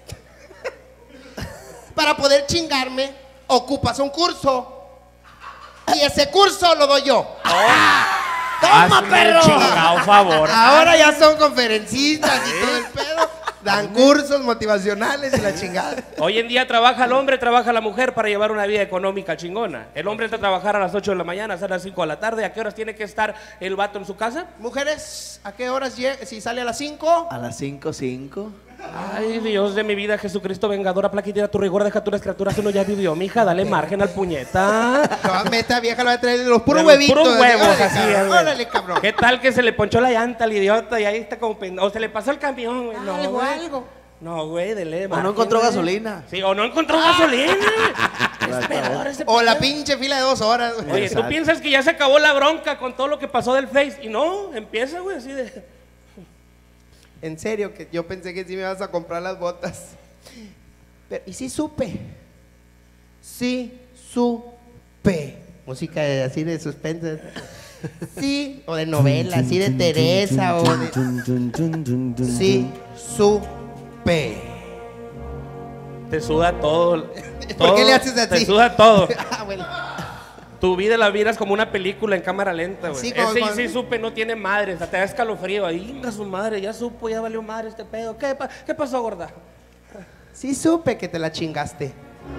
Para poder chingarme, ocupas un curso. Y ese curso lo doy yo. ¡Toma, Hazme perro! el chingado favor. Ahora ya son conferencistas y todo el pedo. Dan cursos motivacionales y la chingada. Hoy en día trabaja el hombre, trabaja la mujer para llevar una vida económica chingona. El hombre entra a trabajar a las 8 de la mañana, sale a las 5 de la tarde. ¿A qué horas tiene que estar el vato en su casa? Mujeres, ¿a qué horas llega? Si sale a las 5. A las 5:05. Ay, Dios de mi vida, Jesucristo vengador, aplaca y tira tu rigor, deja tú las criaturas, uno ya vivió, mija, dale margen al puñeta. No, esta vieja le va a traer los puros De los huevitos. puros huevos, Órale, así, cabrón, güey. órale, cabrón. ¿Qué tal que se le ponchó la llanta al idiota y ahí está como o se le pasó el camión, güey? No, Algo, güey. algo. No, güey, dele O margen, no encontró güey. gasolina. Sí, o no encontró gasolina. Es peor ese O la pedo. pinche fila de 2 horas. güey. Oye, ¿tú piensas que ya se acabó la bronca con todo lo que pasó del Face? Y no, empieza, güey, así de... En serio, que yo pensé que sí me ibas a comprar las botas. Pero, y sí supe. Sí supe. Música así de suspense. Sí, o de novela, así de Teresa, o de... Sí supe. Te suda todo. ¿Por qué le haces así? Te suda todo. Ah, bueno. Tu vida la miras como una película en cámara lenta, güey. Sí, como Ese cuando- sí supe, no tiene madre, hasta te da escalofrío. Ahí, venga su madre, ya supo, ya valió madre este pedo. ¿Qué pasó, gorda? Sí supe que te la chingaste.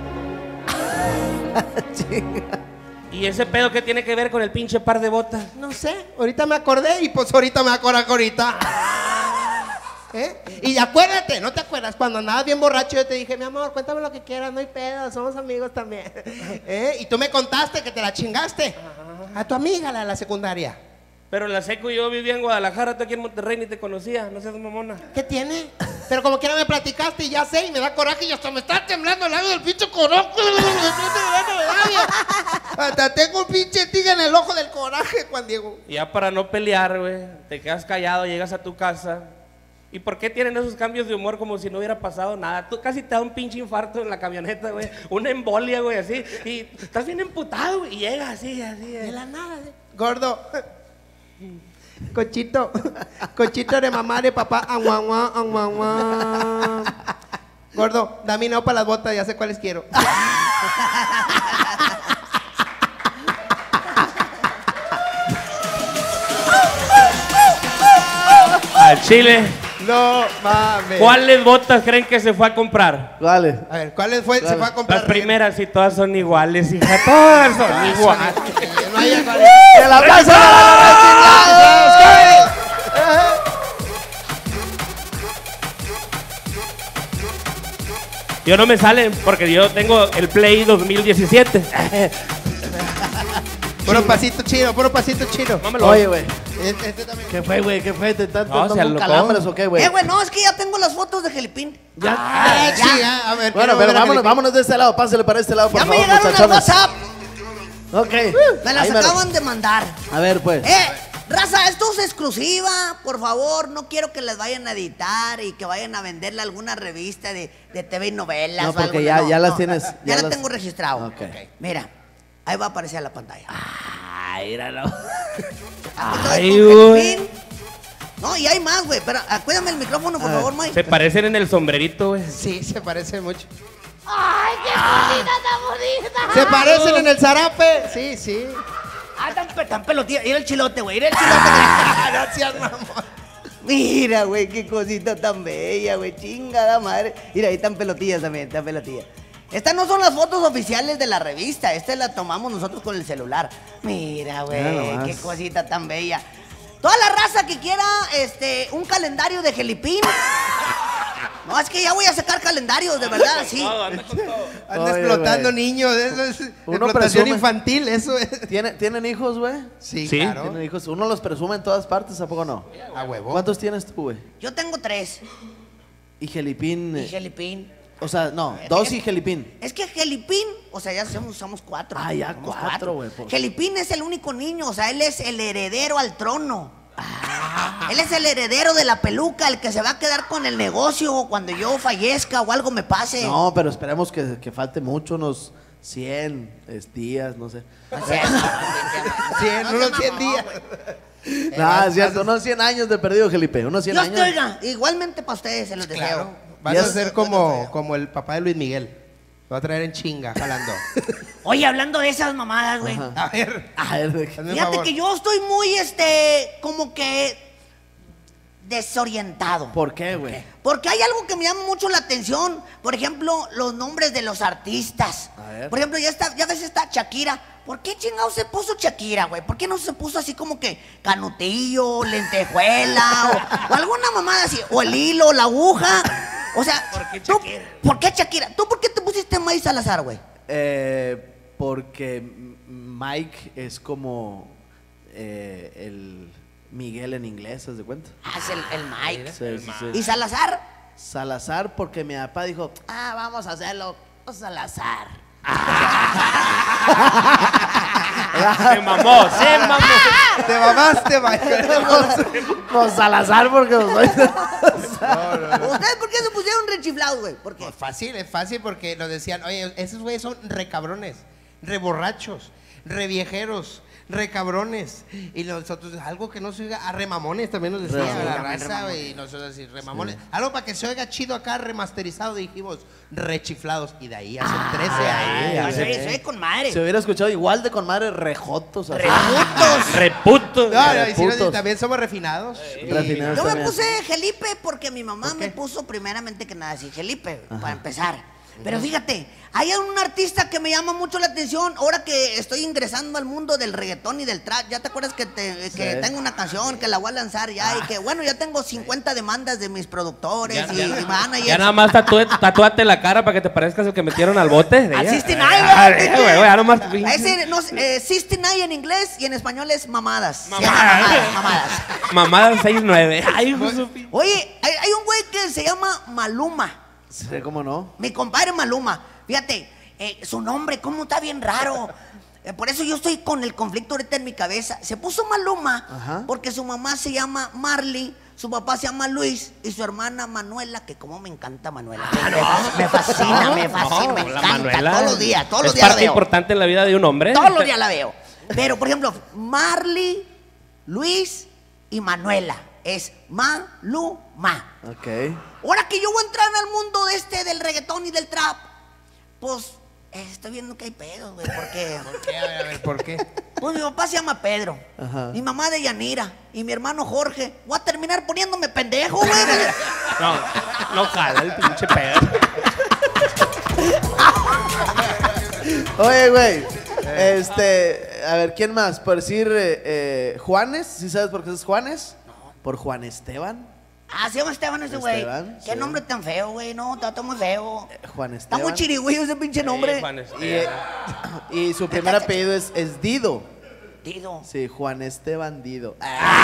¿Y ese pedo qué tiene que ver con el pinche par de botas? No sé, ahorita me acordé y pues ahorita me acuerdo ahorita. Y acuérdate, ¿no te acuerdas? Cuando andabas bien borracho yo te dije, mi amor, cuéntame lo que quieras, no hay pedo, somos amigos también. Y tú me contaste que te la chingaste. A tu amiga, la de la secundaria. Pero en la seco yo vivía en Guadalajara, tú aquí en Monterrey ni te conocía, no seas mamona. ¿Qué tiene? Pero como quiera me platicaste y ya sé, y me da coraje y hasta me está temblando el labio del pinche coraje. Hasta tengo un pinche tigre en el ojo del coraje, Juan Diego. Y ya para no pelear, güey, te quedas callado, llegas a tu casa. ¿Y por qué tienen esos cambios de humor como si no hubiera pasado nada? Tú casi te da un pinche infarto en la camioneta, güey. Una embolia, güey, así. Y estás bien emputado, güey. Y llegas así. De la nada. Gordo. Cochito de mamá, de papá. Aguanguá, aguanguá. Gordo, dame no para las botas, ya sé cuáles quiero. Al chile. No mames. ¿Cuáles botas creen que se fue a comprar? ¿Cuáles? A ver, ¿cuáles fue? Se fue a comprar. Las primeras y todas son iguales, hija. Todas son iguales. No hay igual. ¡Que la pasa Yo no me salen porque yo tengo el Play 2017. Puro pasito chido, puro pasito chido. Mámelo. Oye, güey. Este también. ¿Qué fue, güey? ¿Qué fue? ¿Te estás No, se dando alocó. calambres o qué, güey? Güey, no, es que ya tengo las fotos de Gelipín. Ya. Ah, sí, ya. A ver, Bueno, quiero pero ver a vámonos, Felipe. vámonos de este lado. Pásale para este lado, por Ya me favor, llegaron al muchachones. WhatsApp. Ok. Me las Ahí mero. acaban de mandar. A ver, pues. Raza, esto es exclusiva, por favor, no quiero que les vayan a editar y que vayan a venderle a alguna revista de TV y novelas. No, o porque algo, ya las tienes, Ya ya las las- tengo registrado. Ok. Mira, ahí va a aparecer la pantalla. Ay, míralo. Aquí estoy Ay, con güey. Gelipín. No, y hay más, güey, pero cuídame el micrófono, por favor, Mike. Se parecen en el sombrerito, güey. Sí, se parece mucho. ¡Ay, qué bonita, tan bonita! ¿Se parecen en el zarape? Sí, sí. Ah, tan pelotilla. Mira el chilote, güey, mira el chilote. Gracias, mamá. Mira, güey, qué cosita tan bella, güey, chingada madre. Mira, ahí están pelotillas también, están pelotillas. Estas no son las fotos oficiales de la revista, esta la tomamos nosotros con el celular. Mira, Mira güey, nomás. qué cosita tan bella. Toda la raza que quiera un calendario de Gelipín, No, es que ya voy a sacar calendarios, de verdad, sí. Anda con todo. Anda Oye, explotando güey. niños, eso es Uno explotación presume. infantil, eso es. ¿Tienen hijos, güey? Sí, Sí. claro. ¿Tienen hijos? Uno los presume en todas partes, ¿a poco no? A huevo. ¿Cuántos tienes tú, güey? Yo tengo 3. Y Gelipín. Y Gelipín. O sea, no, 2 y Gelipín. Es que Gelipín, o sea, ya somos 4. Ah, ya Somos 4, güey, pues. Gelipín es el único niño, o sea, él es el heredero al trono. Él es el heredero de la peluca, el que se va a quedar con el negocio cuando yo fallezca o algo me pase. No, pero esperemos que falte mucho, unos 100 días, no sé. O sea, 100, unos 100 días. Nada, es cierto, unos 100 años de perdido, Felipe, unos 100 Dios años. te oiga, igualmente para ustedes se los deseo. Claro. Vas Yes. a ser como el papá de Luis Miguel. Lo va a traer en chinga, jalando. Oye, hablando de esas mamadas, güey. Ajá. A ver, A ver, ¿de qué? hazme un Fíjate favor. que yo estoy muy, como que desorientado. ¿Por qué, güey? Porque hay algo que me llama mucho la atención. Por ejemplo, los nombres de los artistas. A ver. Por ejemplo, ya ves esta Shakira. ¿Por qué chingados se puso Shakira, güey? ¿Por qué no se puso así como que canutillo, lentejuela o alguna mamada así? O el hilo, la aguja. O sea, ¿Por qué tú- Shakira? ¿Por qué Shakira? ¿Tú por qué te pusiste Maíz Salazar, güey? Porque Mike es como el Miguel en inglés, ¿haz de cuenta? Ah, es el Mike. Sí, sí, sí. ¿Y Salazar? Salazar, porque mi papá dijo, vamos a hacerlo Salazar. Se mamó, se mamó. Te mamaste, Mike. Pues Salazar, porque soy. ¿Ustedes por qué se pusieron rechiflados, güey? ¿Por qué? Es fácil porque nos decían, oye, esos güeyes son recabrones, reborrachos, reviejeros, recabrones. Y nosotros, algo que no se oiga, a remamones también nos decía Remamones. la raza, güey, y nosotros así, remamones. Algo para que se oiga chido acá, remasterizado, dijimos, rechiflados. Y de ahí hace 13 años. Soy con madre. Se hubiera escuchado igual de con madre rejotos. así. Reputos. Reputo. No, no, y sí, putos. también somos refinados. Refinados. Yo me también. puse Felipe porque mi mamá ¿Por me qué? puso primeramente que nada así, Felipe, para empezar. Pero fíjate, hay un artista que me llama mucho la atención ahora que estoy ingresando al mundo del reggaetón y del trap. ¿Ya te acuerdas que tengo una canción que la voy a lanzar ya? Y que bueno, ya tengo 50 demandas de mis productores y managers. Ya nada más tatúate la cara para que te parezcas el que metieron al bote. de A ella. 69, Ah, güey. güey, ya nomás. Ese, no, 69 en inglés y en español es mamadas. Se llama Mamadas. mamadas. Mamada 6'9". Ay, hijo de su pin- Oye, hay un güey que se llama Maluma. Sí, ¿cómo no? Mi compadre Maluma, fíjate, su nombre, cómo está bien raro. Por eso yo estoy con el conflicto ahorita en mi cabeza. Se puso Maluma Ajá. porque su mamá se llama Marley, su papá se llama Luis y su hermana Manuela, que como me encanta Manuela. Me fascina, me No, la encanta. Manuela Todos los días es la parte veo. importante en la vida de un hombre. Todos los días la veo. Pero, por ejemplo, Marley, Luis y Manuela. Es Maluma. Ok. Ahora que yo voy a entrar al mundo del reggaetón y del trap, pues estoy viendo que hay pedos, güey, porque ¿Por qué? A ver, ¿por qué? pues mi papá se llama Pedro, Ajá. mi mamá de Yanira y mi hermano Jorge. Voy a terminar poniéndome pendejo, güey. No, no jala el pinche pedo. Oye, güey. A ver, ¿quién más? Por decir, Juanes. ¿Sí sabes por qué es Juanes? Por Juan Esteban. Ah, se llama Esteban ese güey. Esteban, Qué sí. nombre tan feo, güey. No, está muy feo. Juan Está Esteban. muy chirigüillo ese pinche nombre. Juan Y, Esteban. y su primer apellido es Dido. Dido. Sí, Juan Esteban Dido.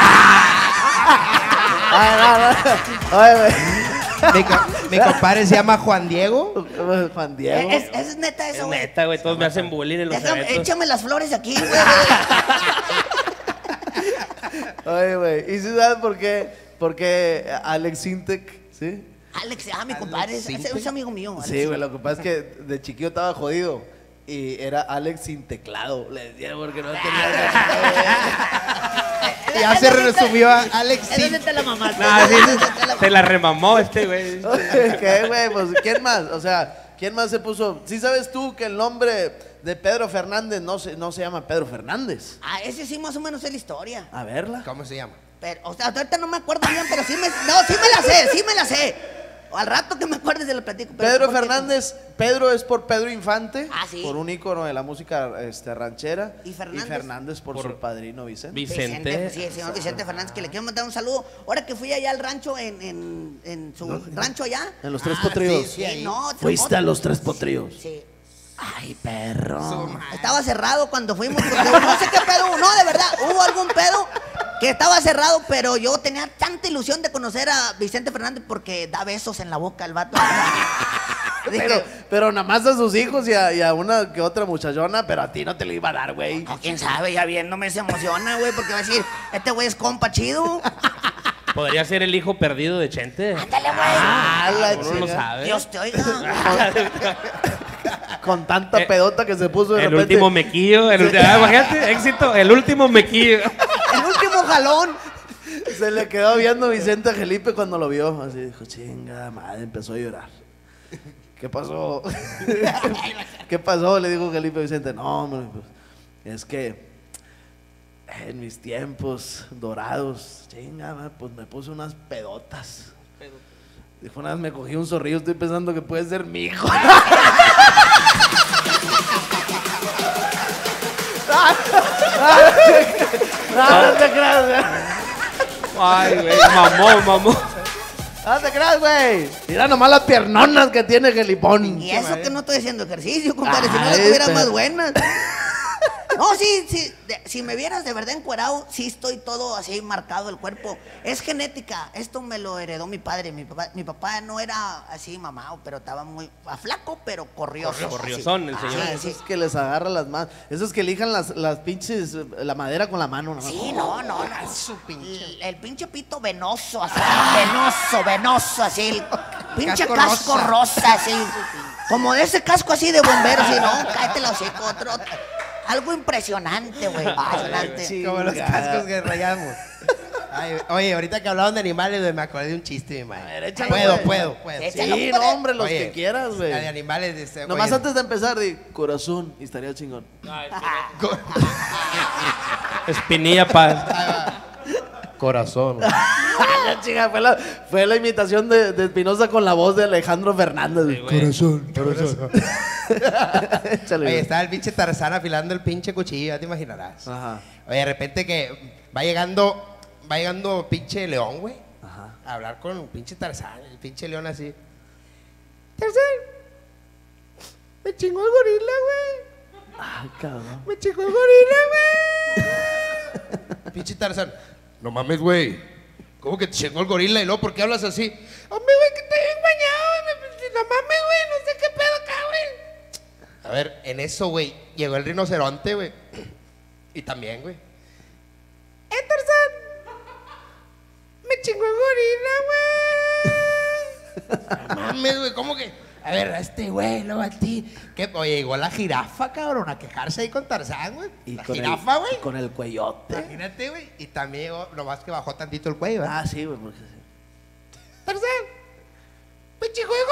Oye, güey. Mi compadre se llama Juan Diego. Juan Diego. Es neta Es eso, güey. neta, güey. Todos me hacen bullying en los Déjame, eventos. échame las flores aquí, güey. Oye, güey. ¿Y si sabes por qué? Porque Alex Sintek, ¿sí? Alex, mi compadre, ese es amigo mío. Alex. Sí, güey. Lo que pasa es que de chiquillo estaba jodido. Y era Alex sin teclado. Le decía porque no tenía Ya se resumió a Alex. ¿Es donde te la mamaste? Nah, sí, se la remamó este, güey. ¿Qué, güey? Pues, ¿quién más? O sea, ¿quién más se puso? ¿Sí sabes tú que el nombre de Pedro Fernández no se llama Pedro Fernández? Ah, ese sí más o menos es la historia. A verla. ¿Cómo se llama? Pero, o sea, ahorita no me acuerdo bien, pero sí me la sé. Al rato que me acuerdes se lo platico. Pedro Fernández, Pedro es por Pedro Infante, Ah, sí. por un ícono de la música ranchera. ¿Y Fernández? por su padrino Vicente. Vicente. Sí, el señor Vicente Fernández, que le quiero mandar un saludo. Ahora que fui allá al rancho, en su rancho allá. En los Tres Potrillos. sí, ahí. No, Fuiste a los Tres Potrillos. Sí. Ay, perro. Estaba cerrado cuando fuimos, porque no sé qué pedo, no, de verdad, hubo algún pedo que estaba cerrado, pero yo tenía tanta ilusión de conocer a Vicente Fernández porque da besos en la boca el vato. Dije, Pero nada más a sus hijos y a una que otra muchachona, pero a ti no te lo iba a dar, güey. no, quién sabe, ya viéndome se emociona, güey, porque va a decir, este güey es compa chido. Podría ser el hijo perdido de Chente. Ándale, güey. Ah, la Uno no chica. sabe. Dios te oiga. Con tanta pedota que se puso de El repente. último mequillo. Imagínate, éxito. El último mequillo. El último jalón. Se le quedó viendo Vicente a Felipe cuando lo vio. Así dijo, chinga madre, empezó a llorar. ¿Qué pasó? ¿Qué pasó? Le dijo Felipe a Vicente. No, hombre, pues, es que en mis tiempos dorados, chinga, madre, pues me puse unas pedotas. Dijo, una vez me cogí un zorrillo, estoy pensando que puede ser mi hijo. No te creas, Ay, güey. Mamó. no te creas, güey. Mira nomás las piernonas que tiene Gelipón. Y eso que no estoy haciendo ejercicio, compadre, si no Ay, las tuviera pero- más buenas. No, sí, si me vieras de verdad encuerado, sí estoy todo así marcado el cuerpo. Es genética, esto me lo heredó mi padre. Mi papá no era así mamado, pero estaba muy flaco, pero corrioso. Corriosón, el así. señor. Ah, Esos sí. que les agarra las manos. Esos que elijan las pinches, la madera con la mano. ¿No? Sí, no. El pinche pito venoso, así, venoso, así. El pinche casco rosa, así. Como de ese casco así de bombero, así, no, cállate los hocico, otro. Algo impresionante, güey. Impresionante. Sí. Como los Chingada. cascos que rayamos. Ay, oye, ahorita que hablaban de animales, güey, me acordé de un chiste, mi madre. ver, échalo, Puedo. güey. Sí, Échalo, no, hombre, los Oye, que quieras, La de güey. animales, Nomás oye, antes de empezar, di corazón y estaría chingón. Espinilla Paz. Corazón. La chinga, fue la imitación de Espinosa con la voz de Alejandro Fernández. güey. Corazón. Échale, Oye, güey. estaba el pinche Tarzán afilando el pinche cuchillo, ya te imaginarás. Ajá. Oye, de repente que va llegando pinche león, güey. Ajá. A hablar con el pinche Tarzán, el pinche león así. Tarzán, me chingó el gorila, güey. Ay, cabrón. Me chingó el gorila, güey. Pinche Tarzán, no mames, güey. ¿Cómo que te chingó el gorila? Y luego, ¿por qué hablas así? Hombre, güey, que estoy bien bañado. No mames, güey, no sé qué pedo acá, güey. A ver, en eso, güey, llegó el rinoceronte, güey. Y también, güey. Tarzán, me chingó el gorila, güey. No mames, güey, ¿cómo que? A ver, a este güey, luego a ti. ¿Qué? Oye, llegó la jirafa, cabrón, a quejarse ahí con Tarzán, güey. La jirafa, güey. Con el cuellote. Imagínate, güey. Y también llegó, nomás que bajó tantito el cuello, ¿verdad? Ah, sí, güey. Porque sí. Tarzán, me chingó el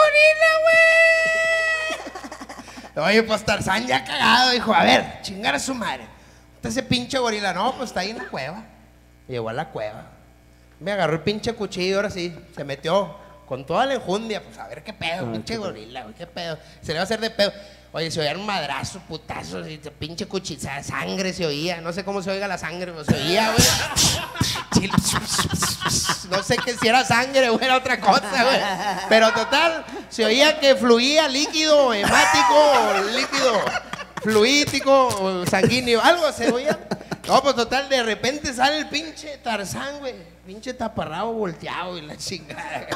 gorila, güey. Oye, pues Tarzán ya cagado, dijo, a ver, chingar a su madre. Está ese pinche gorila, no, pues está ahí en la cueva. Llegó a la cueva. Me agarró el pinche cuchillo, ahora sí, se metió con toda la enjundia, pues a ver qué pedo, pinche gorila, güey, qué pedo. Se le va a hacer de pedo. Oye, se oían madrazos, putazos, y pinche cuchilla, sangre se oía. No sé cómo se oiga la sangre, pero se oía, güey. No sé qué si era sangre o era otra cosa, güey. Pero total, se oía que fluía líquido hemático, líquido fluídico, o sanguíneo, algo se oía. No, pues total, de repente sale el pinche Tarzán, güey. Pinche taparrabo volteado y la chingada.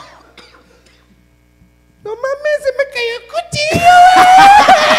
No mames, se me cayó el cuchillo.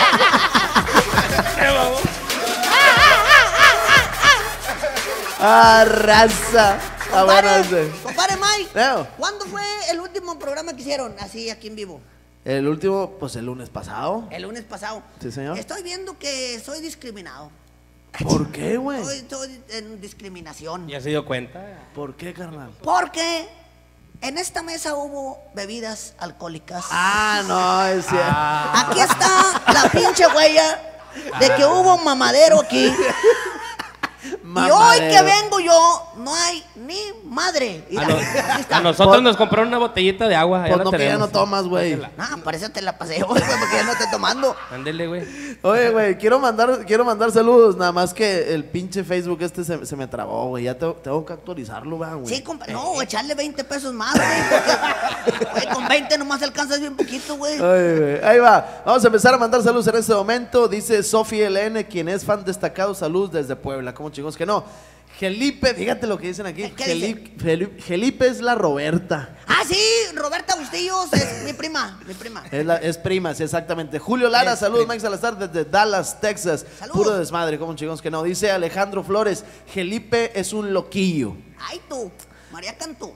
Ah, raza. Ah, bueno, sí. Compadre Mike, Leo. ¿cuándo fue el último programa que hicieron así aquí en vivo? El último, pues el lunes pasado. El lunes pasado. Sí, señor. Estoy viendo que soy discriminado. ¿Por qué, güey? Estoy en discriminación. ¿Ya se dio cuenta? ¿Por qué, carnal? Porque en esta mesa hubo bebidas alcohólicas. Ah, no, es cierto. Aquí está la pinche huella de que hubo un mamadero aquí. Y hoy que vengo yo, no hay ni madre. Mira, aquí está. A nosotros nos compraron una botellita de agua. Pues no, que ya no tomas, güey. No, por eso te la pasé hoy, güey, porque ya no estoy tomando. Ándele, güey. Oye, güey, quiero mandar saludos, nada más que el pinche Facebook se me trabó, güey. Ya tengo que actualizarlo, güey. Sí, no, echarle 20 pesos más, güey, porque, güey, con 20 nomás alcanzas bien poquito, güey. Ay, güey. Ahí va. Vamos a empezar a mandar saludos en este momento. Dice Sofía LN, quien es fan destacado, saludos desde Puebla. ¿Cómo chingos que no? Gelipe, fíjate lo que dicen aquí. ¿Qué dice? Gelipe es la Roberta. Ah, sí, Roberta Bustillos es mi prima. Es prima, sí, exactamente. Julio Lara, saludos, Mike Salazar desde Dallas, Texas. Saludos. Puro desmadre, como chingos que no. Dice Alejandro Flores, Gelipe es un loquillo. Ay, tú, María Cantú.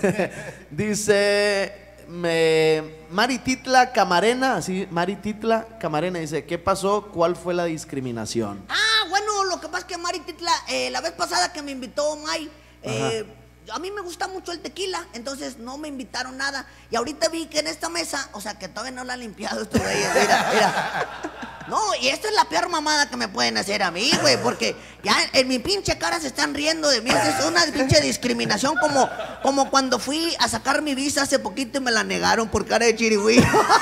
Dice Marititla Camarena, así, Marititla Camarena dice, ¿qué pasó? ¿Cuál fue la discriminación? Ah, bueno, lo que pasa es que Mari Titla, la vez pasada que me invitó May, a mí me gusta mucho el tequila, entonces no me invitaron nada. Y ahorita vi que en esta mesa, o sea, que todavía no la han limpiado estos güeyes, mira. No, y esto es la peor mamada que me pueden hacer a mí, güey, porque ya en mi pinche cara se están riendo de mí. Es una pinche discriminación como cuando fui a sacar mi visa hace poquito y me la negaron por cara de chirigüí.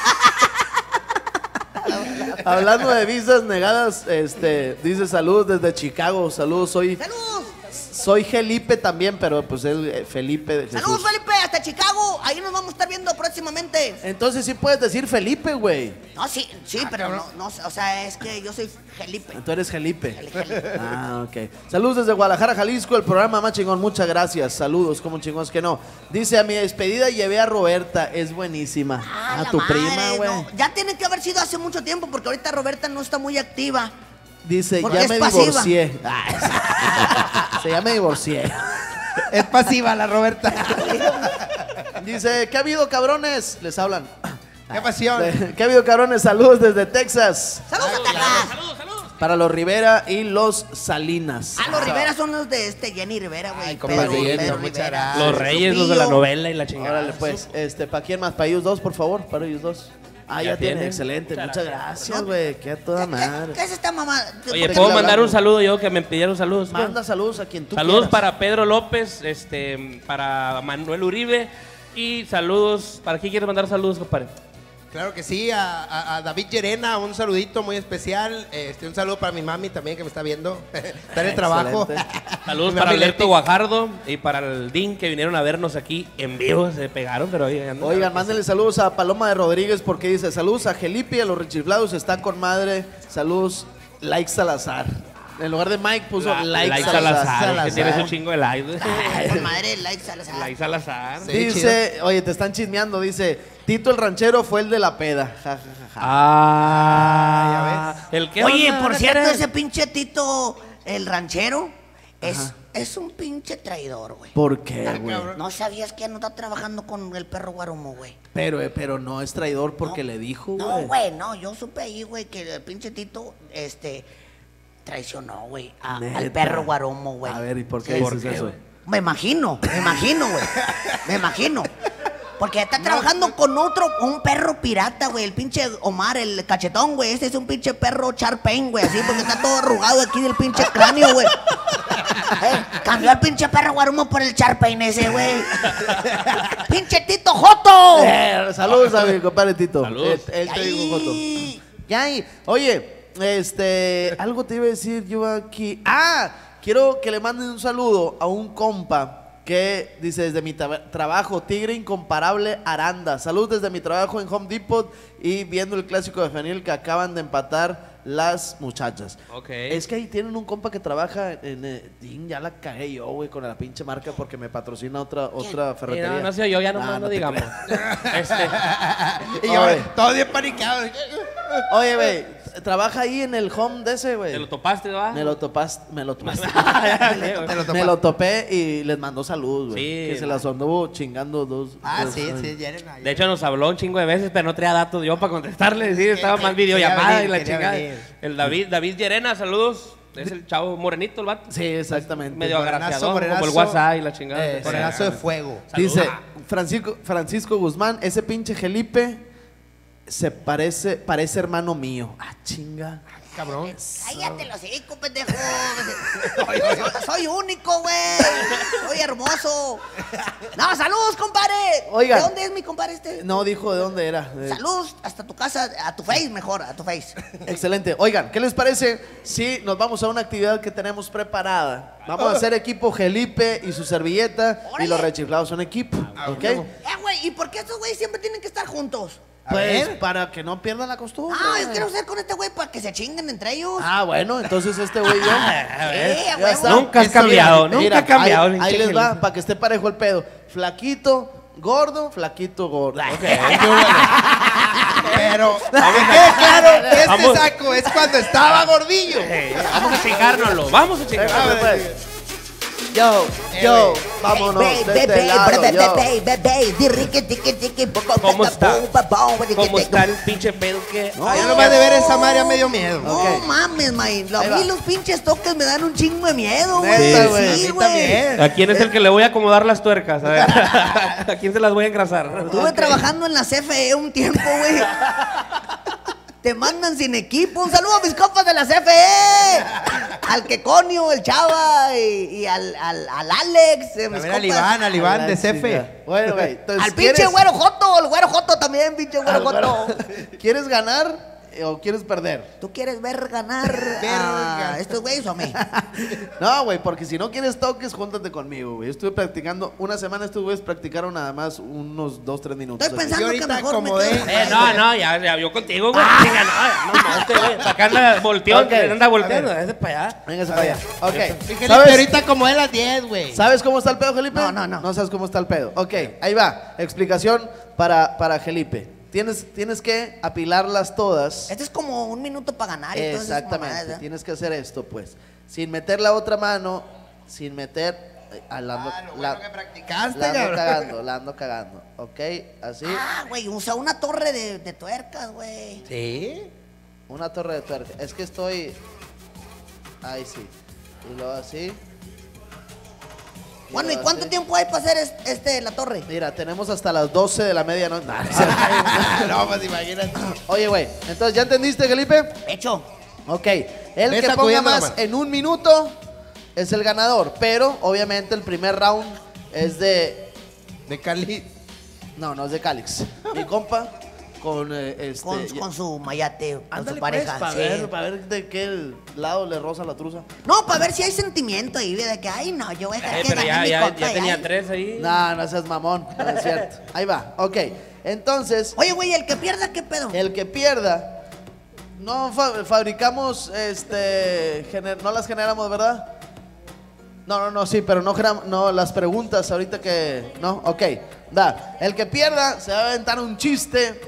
Hablando de visas negadas, dice saludos desde Chicago, saludos, soy Gelipe también, pero pues es Felipe de Jesús. Saludos, Felipe, hasta Chicago, ahí nos vamos a estar viendo próximamente. Entonces sí puedes decir Felipe, güey. No, sí, pero no, o sea, es que yo soy Gelipe. Tú eres Gelipe. Ah, ok. Saludos desde Guadalajara, Jalisco, el programa más chingón, muchas gracias. Saludos, como chingones que no. Dice, a mi despedida llevé a Roberta, es buenísima. A tu prima, güey. No. Ya tiene que haber sido hace mucho tiempo, porque ahorita Roberta no está muy activa. Dice, Porque ya es me pasiva. divorcié. Ya me divorcié. Es pasiva la Roberta. Dice, ¿qué ha habido, cabrones? Les hablan. ¡Qué pasión! ¿Qué ha habido, cabrones? Saludos desde Texas. ¡Saludos a Texas! Para los Rivera y los Salinas. Ah, los Rivera son los de Jenny Rivera, güey. Ay, compadre, Pedro muchas Rivera. gracias. Los reyes, los de la novela y la chingada. Órale, pues, ¿para quién más? ¿Para ellos dos, por favor? Para ellos dos. Ah, ya tiene, tienen. excelente. Muchas gracias, güey. Qué a toda madre. ¿Qué es esta mamá? Oye, ¿por qué ¿puedo le mandar hablamos? un saludo yo que me pidieron saludos? Manda saludos a quien tú Saludos quieras. para Pedro López, para Manuel Uribe y saludos, ¿para quién quieres mandar saludos, compadre? Claro que sí, a David Llerena, un saludito muy especial. Un saludo para mi mami también que me está viendo. Está en el trabajo. Excelente. Saludos Mi para mami Alberto Leti. Guajardo y para el DIN que vinieron a vernos aquí en vivo, se pegaron, pero Oigan, mándenle saludos a Paloma de Rodríguez porque dice, saludos a Gelipe y a los rechiflados, está con madre. Saludos, Like Salazar. En lugar de Mike puso Like Salazar. que tienes un chingo de likes. Ay, con madre, like Salazar. Like Salazar. Sí. Dice, oye, te están chismeando, dice, Tito el ranchero fue el de la peda. Ja, ja, ja, ja. Ah, ya ves. ¿El qué Oye, onda? por ¿Qué cierto, eres? ese pinche Tito, el ranchero, es un pinche traidor, güey. ¿Por qué, güey? ¿No sabías que no está trabajando con el perro Guarumo, güey? Pero no es traidor porque le dijo, güey. No, güey, no, yo supe ahí, güey, que el pinche Tito, traicionó, güey, al Neta. perro Guarumo, güey. A ver, ¿y por qué Sí. dices eso? Me imagino, güey. Me imagino. Porque está trabajando con un perro pirata, güey. El pinche Omar, el cachetón, güey. Ese es un pinche perro Charpain, güey. Así, porque está todo arrugado aquí del pinche cráneo, güey. Cambió al pinche perro Guarumo por el Charpain ese, güey. ¡Pinche Tito Joto! Saludos a mi compadre Tito. Saludos. Él te dijo foto. Ay. Yay. Oye, algo te iba a decir yo aquí. Quiero que le manden un saludo a un compa que dice, desde mi trabajo, Tigre Incomparable Aranda. Saludos desde mi trabajo en Home Depot y viendo el clásico de femenil que acaban de empatar las muchachas. Ok. Es que ahí tienen un compa que trabaja en... ya la cagué yo, güey, con la pinche marca porque me patrocina otra ferretería. No sé yo, ya no te digamos. Y yo, Oye. todo bien panicado. Oye, güey, trabaja ahí en el home de ese, güey. ¿Te lo topaste, va? Me lo topaste. Ya sé, güey. Me lo topé y les mandó salud, güey. Sí, que se las anduvo chingando dos. Sí, dos- Llerena. De hecho, nos habló un chingo de veces, pero no traía datos yo para contestarle. Sí, estaba más videollamada y la quería chingada. venir. El David Llerena, saludos. Es el chavo morenito, el vato. Sí, exactamente. Medio Morenazo, agraciado, como el morenazo. WhatsApp y la chingada. Morenazo de fuego. Dice Francisco Guzmán, ese pinche Gelipe parece hermano mío. Ah, chinga. cabrón. Cállate los hocico, pendejo. Soy único, güey. Soy hermoso. No, saludos, compadre. Oigan. ¿De dónde es mi compadre este? No dijo de dónde era. Saludos hasta tu casa, a tu face mejor, a tu face. Excelente. Oigan, ¿qué les parece si nos vamos a una actividad que tenemos preparada? Vamos a hacer equipo Felipe y su servilleta y Órale. los rechiflados son equipo, ¿ok? Güey, ¿y por qué estos güeyes siempre tienen que estar juntos? Pues para que no pierdan la costumbre. Ah, yo quiero ser con este güey para que se chinguen entre ellos. Ah, bueno, entonces este güey yo. A ver. Sí, a Ya huevo. está. Nunca has Está bien. cambiado, nunca Mira, ha cambiado. Ahí, pinche ahí les va, Felipe. para que esté parejo el pedo. Flaquito, gordo, flaquito, gordo. Pero, que quede claro, este Vamos. saco es cuando estaba gordillo. Vamos a chingárnoslo, vamos a chingárnoslo. Ándale, pues. Yo, vámonos de este lado, yo. ¿Cómo está? ¿Cómo está el pinche pedo que? No, Ay, nomás de ver esa María me dio miedo. No Ok. mames, man. A Ahí va. mí los pinches toques me dan un chingo de miedo, Neta, güey. güey, a Sí, mí güey. también. ¿A quién es el que le voy a acomodar las tuercas? A ver. ¿A quién se las voy a engrasar? Estuve trabajando en la CFE un tiempo, güey. Te mandan sin equipo. Un saludo a mis compas de la CFE. Al Queconio, el Chava y al Alex. Mis También compas. al Iván de Ay, Cefe. chica. Bueno, güey. entonces, Al pinche ¿quieres- güero Joto. El güero Joto también, pinche güero al Joto. güero- ¿Quieres ganar o quieres perder? ¿Tú quieres ver ganar a estos güeyes o a mí? No, güey, porque si no quieres toques, júntate conmigo, güey. Yo estuve practicando, una semana estos güeyes practicaron nada más unos 2-3 minutos. Estoy así. pensando Yo que ahorita mejor me acomodé. quedo. Ya, yo contigo, güey. Chinga, no, este güey. Acá anda volteando, Ok. anda volteando. Ese para allá. Véngase para allá. Ok. Fíjate, ¿Sabes? ahorita como es las 10, güey. ¿Sabes cómo está el pedo, Felipe? No. No sabes cómo está el pedo. Ok, ahí va. Explicación para Felipe. Tienes que apilarlas todas. Este es como un minuto para ganar. Y todas esas Exactamente. mamadas, ¿eh? Tienes que hacer esto, pues. Sin meter la otra mano, sin meter. La bueno que practicaste, la ando cabrón. cagando, la ando cagando. Ok, así. Ah, güey, usa una torre de tuercas, güey. ¿Sí? Una torre de tuerca. Es que estoy. Ahí sí. Y luego así. Bueno, ¿y luego cuánto así. tiempo hay para hacer la torre? Mira, tenemos hasta las 12 de la medianoche. No, pues imagínate. Oye, güey, entonces, ¿ya entendiste, Felipe? Hecho. Ok. El Ve que ponga sacudiendo la más mano. en un minuto es el ganador. Pero, obviamente, el primer round es de. De Cali. No es de Calix. Mi compa con Con su mayate, con Ándale, su pareja. pues, sí. para ver de qué lado le roza la truza. No, para ver si hay sentimiento ahí, de que, ay, no, yo voy a dejar que Pero gane mi ya compa, tenía ay. 3 ahí. No seas mamón, no es cierto. Ahí va, ok. Entonces, Oye, güey, el que pierda, ¿qué pedo? el que pierda, no fabricamos, no las generamos, ¿verdad? No, sí, pero no las preguntas ahorita que, no, ok. El que pierda se va a aventar un chiste.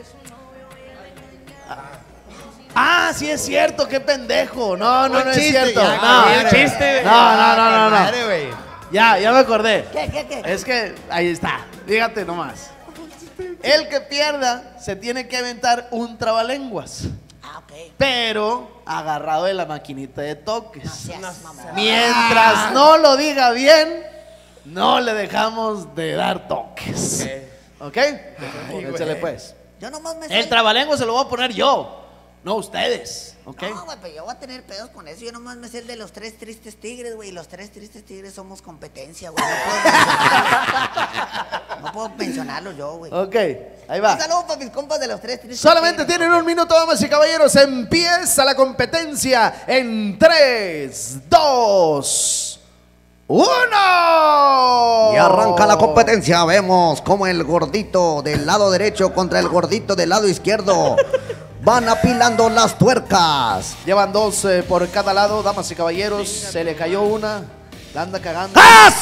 Ah, sí es cierto, qué pendejo. No Un es chiste, cierto. ya, No, un chiste. No. Madre, güey. Ya me acordé. ¿Qué? Es que ahí está. Fíjate nomás. El que pierda se tiene que aventar un trabalenguas, Ah, ok. pero agarrado de la maquinita de toques. No seas mamón. Mientras no lo diga bien, no le dejamos de dar toques. ¿Ok? Échale pues. Yo nomás me sé. El trabalenguas se lo voy a poner yo, no ustedes. ¿Ok? No, güey, pero yo voy a tener pedos con eso. Yo nomás me sé el de los 3 tristes tigres, güey. Y los 3 tristes tigres somos competencia, güey. No puedo mencionarlos yo, güey. Ok, ahí va. Un saludo para mis compas de los 3 tristes Solamente tigres. tienen un minuto, damas y caballeros. Empieza la competencia en 3, 2, 1. Y arranca la competencia. Vemos como el gordito del lado derecho contra el gordito del lado izquierdo van apilando las tuercas. Llevan 2 por cada lado, damas y caballeros. Se le cayó una, la anda cagando.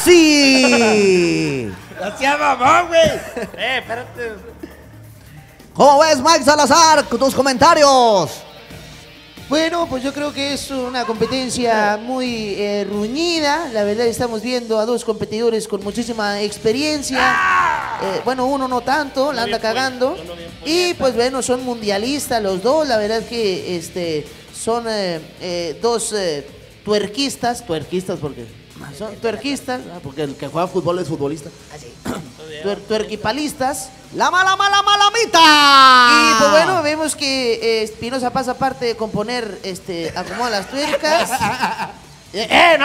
¡Así! Hacía mamón, güey. Espérate. ¿Cómo ves, Mike Salazar? Tus comentarios. Bueno, pues yo creo que es una competencia muy ruñida. La verdad estamos viendo a dos competidores con muchísima experiencia. Bueno, uno no tanto, la anda cagando. Y pues bueno, son mundialistas los dos. La verdad que son dos tuerquistas porque Son tuerquistas, Porque el que juega fútbol es futbolista. Así. tuerquipalistas. La mala malamita. Y pues bueno, vemos que Espinosa pasa aparte de componer, acomoda las tuercas. No se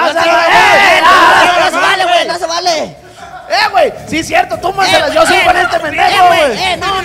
vale, güey, no se vale. Güey, sí es cierto, tómaselas, yo soy con este pendejo, güey. No.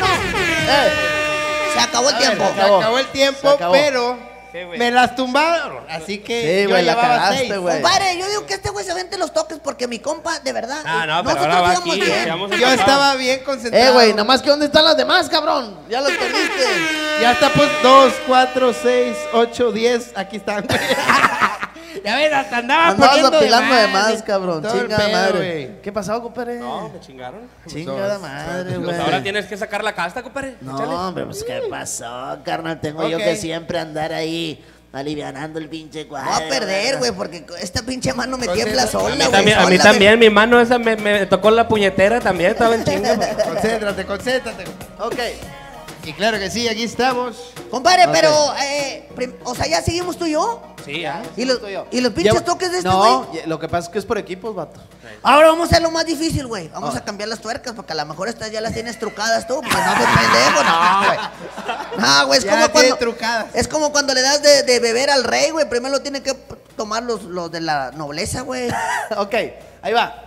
Se acabó el tiempo. Se acabó el tiempo, Se acabó. pero Sí, güey. me las tumbaron. Así que Sí, yo güey, la llevaba cagaste, 6. güey. Compadre, yo digo que este güey se vente los toques porque mi compa, de verdad. No, pero nosotros ahora va íbamos aquí. bien. Quedamos Yo empatados. estaba bien concentrado. Güey, nada más que ¿dónde están las demás, cabrón? Ya los perdiste. Ya está, pues 2, 4, 6, 8, 10. Aquí están, güey. Ya ves, hasta andaba Andabas poniendo apilando de más, güey. cabrón. Todo el Chingada pedo, madre. güey. ¿Qué pasó, compadre? No, me chingaron. Chingada madre, Pues güey. ahora tienes que sacar la casta, compadre. Échale. No, hombre, pues ¿qué pasó, carnal? Tengo yo Ok. que siempre andar ahí alivianando el pinche cuadro. No a perder, güey, porque esta pinche mano me tiembla Concéntrate. sola, A mí güey. también, a mí sola, también, mi mano esa me tocó la puñetera también, estaba en chinga. Concéntrate. Ok. Y claro que sí, aquí estamos. Compadre, Ok. pero, o sea, ya seguimos tú y yo. Sí, ya. ¿Y los pinches Llevo- toques de este No, güey? lo que pasa es que es por equipos, vato. Ahora vamos a hacer lo más difícil, güey. Vamos a cambiar las tuercas porque a lo mejor estas ya las tienes trucadas tú. Pues no te pendejo, no, güey. No, güey, es Ya como las tiene cuando. trucadas. Es como cuando le das de beber al rey, güey. Primero lo tiene que tomar los de la nobleza, güey. Ok, ahí va.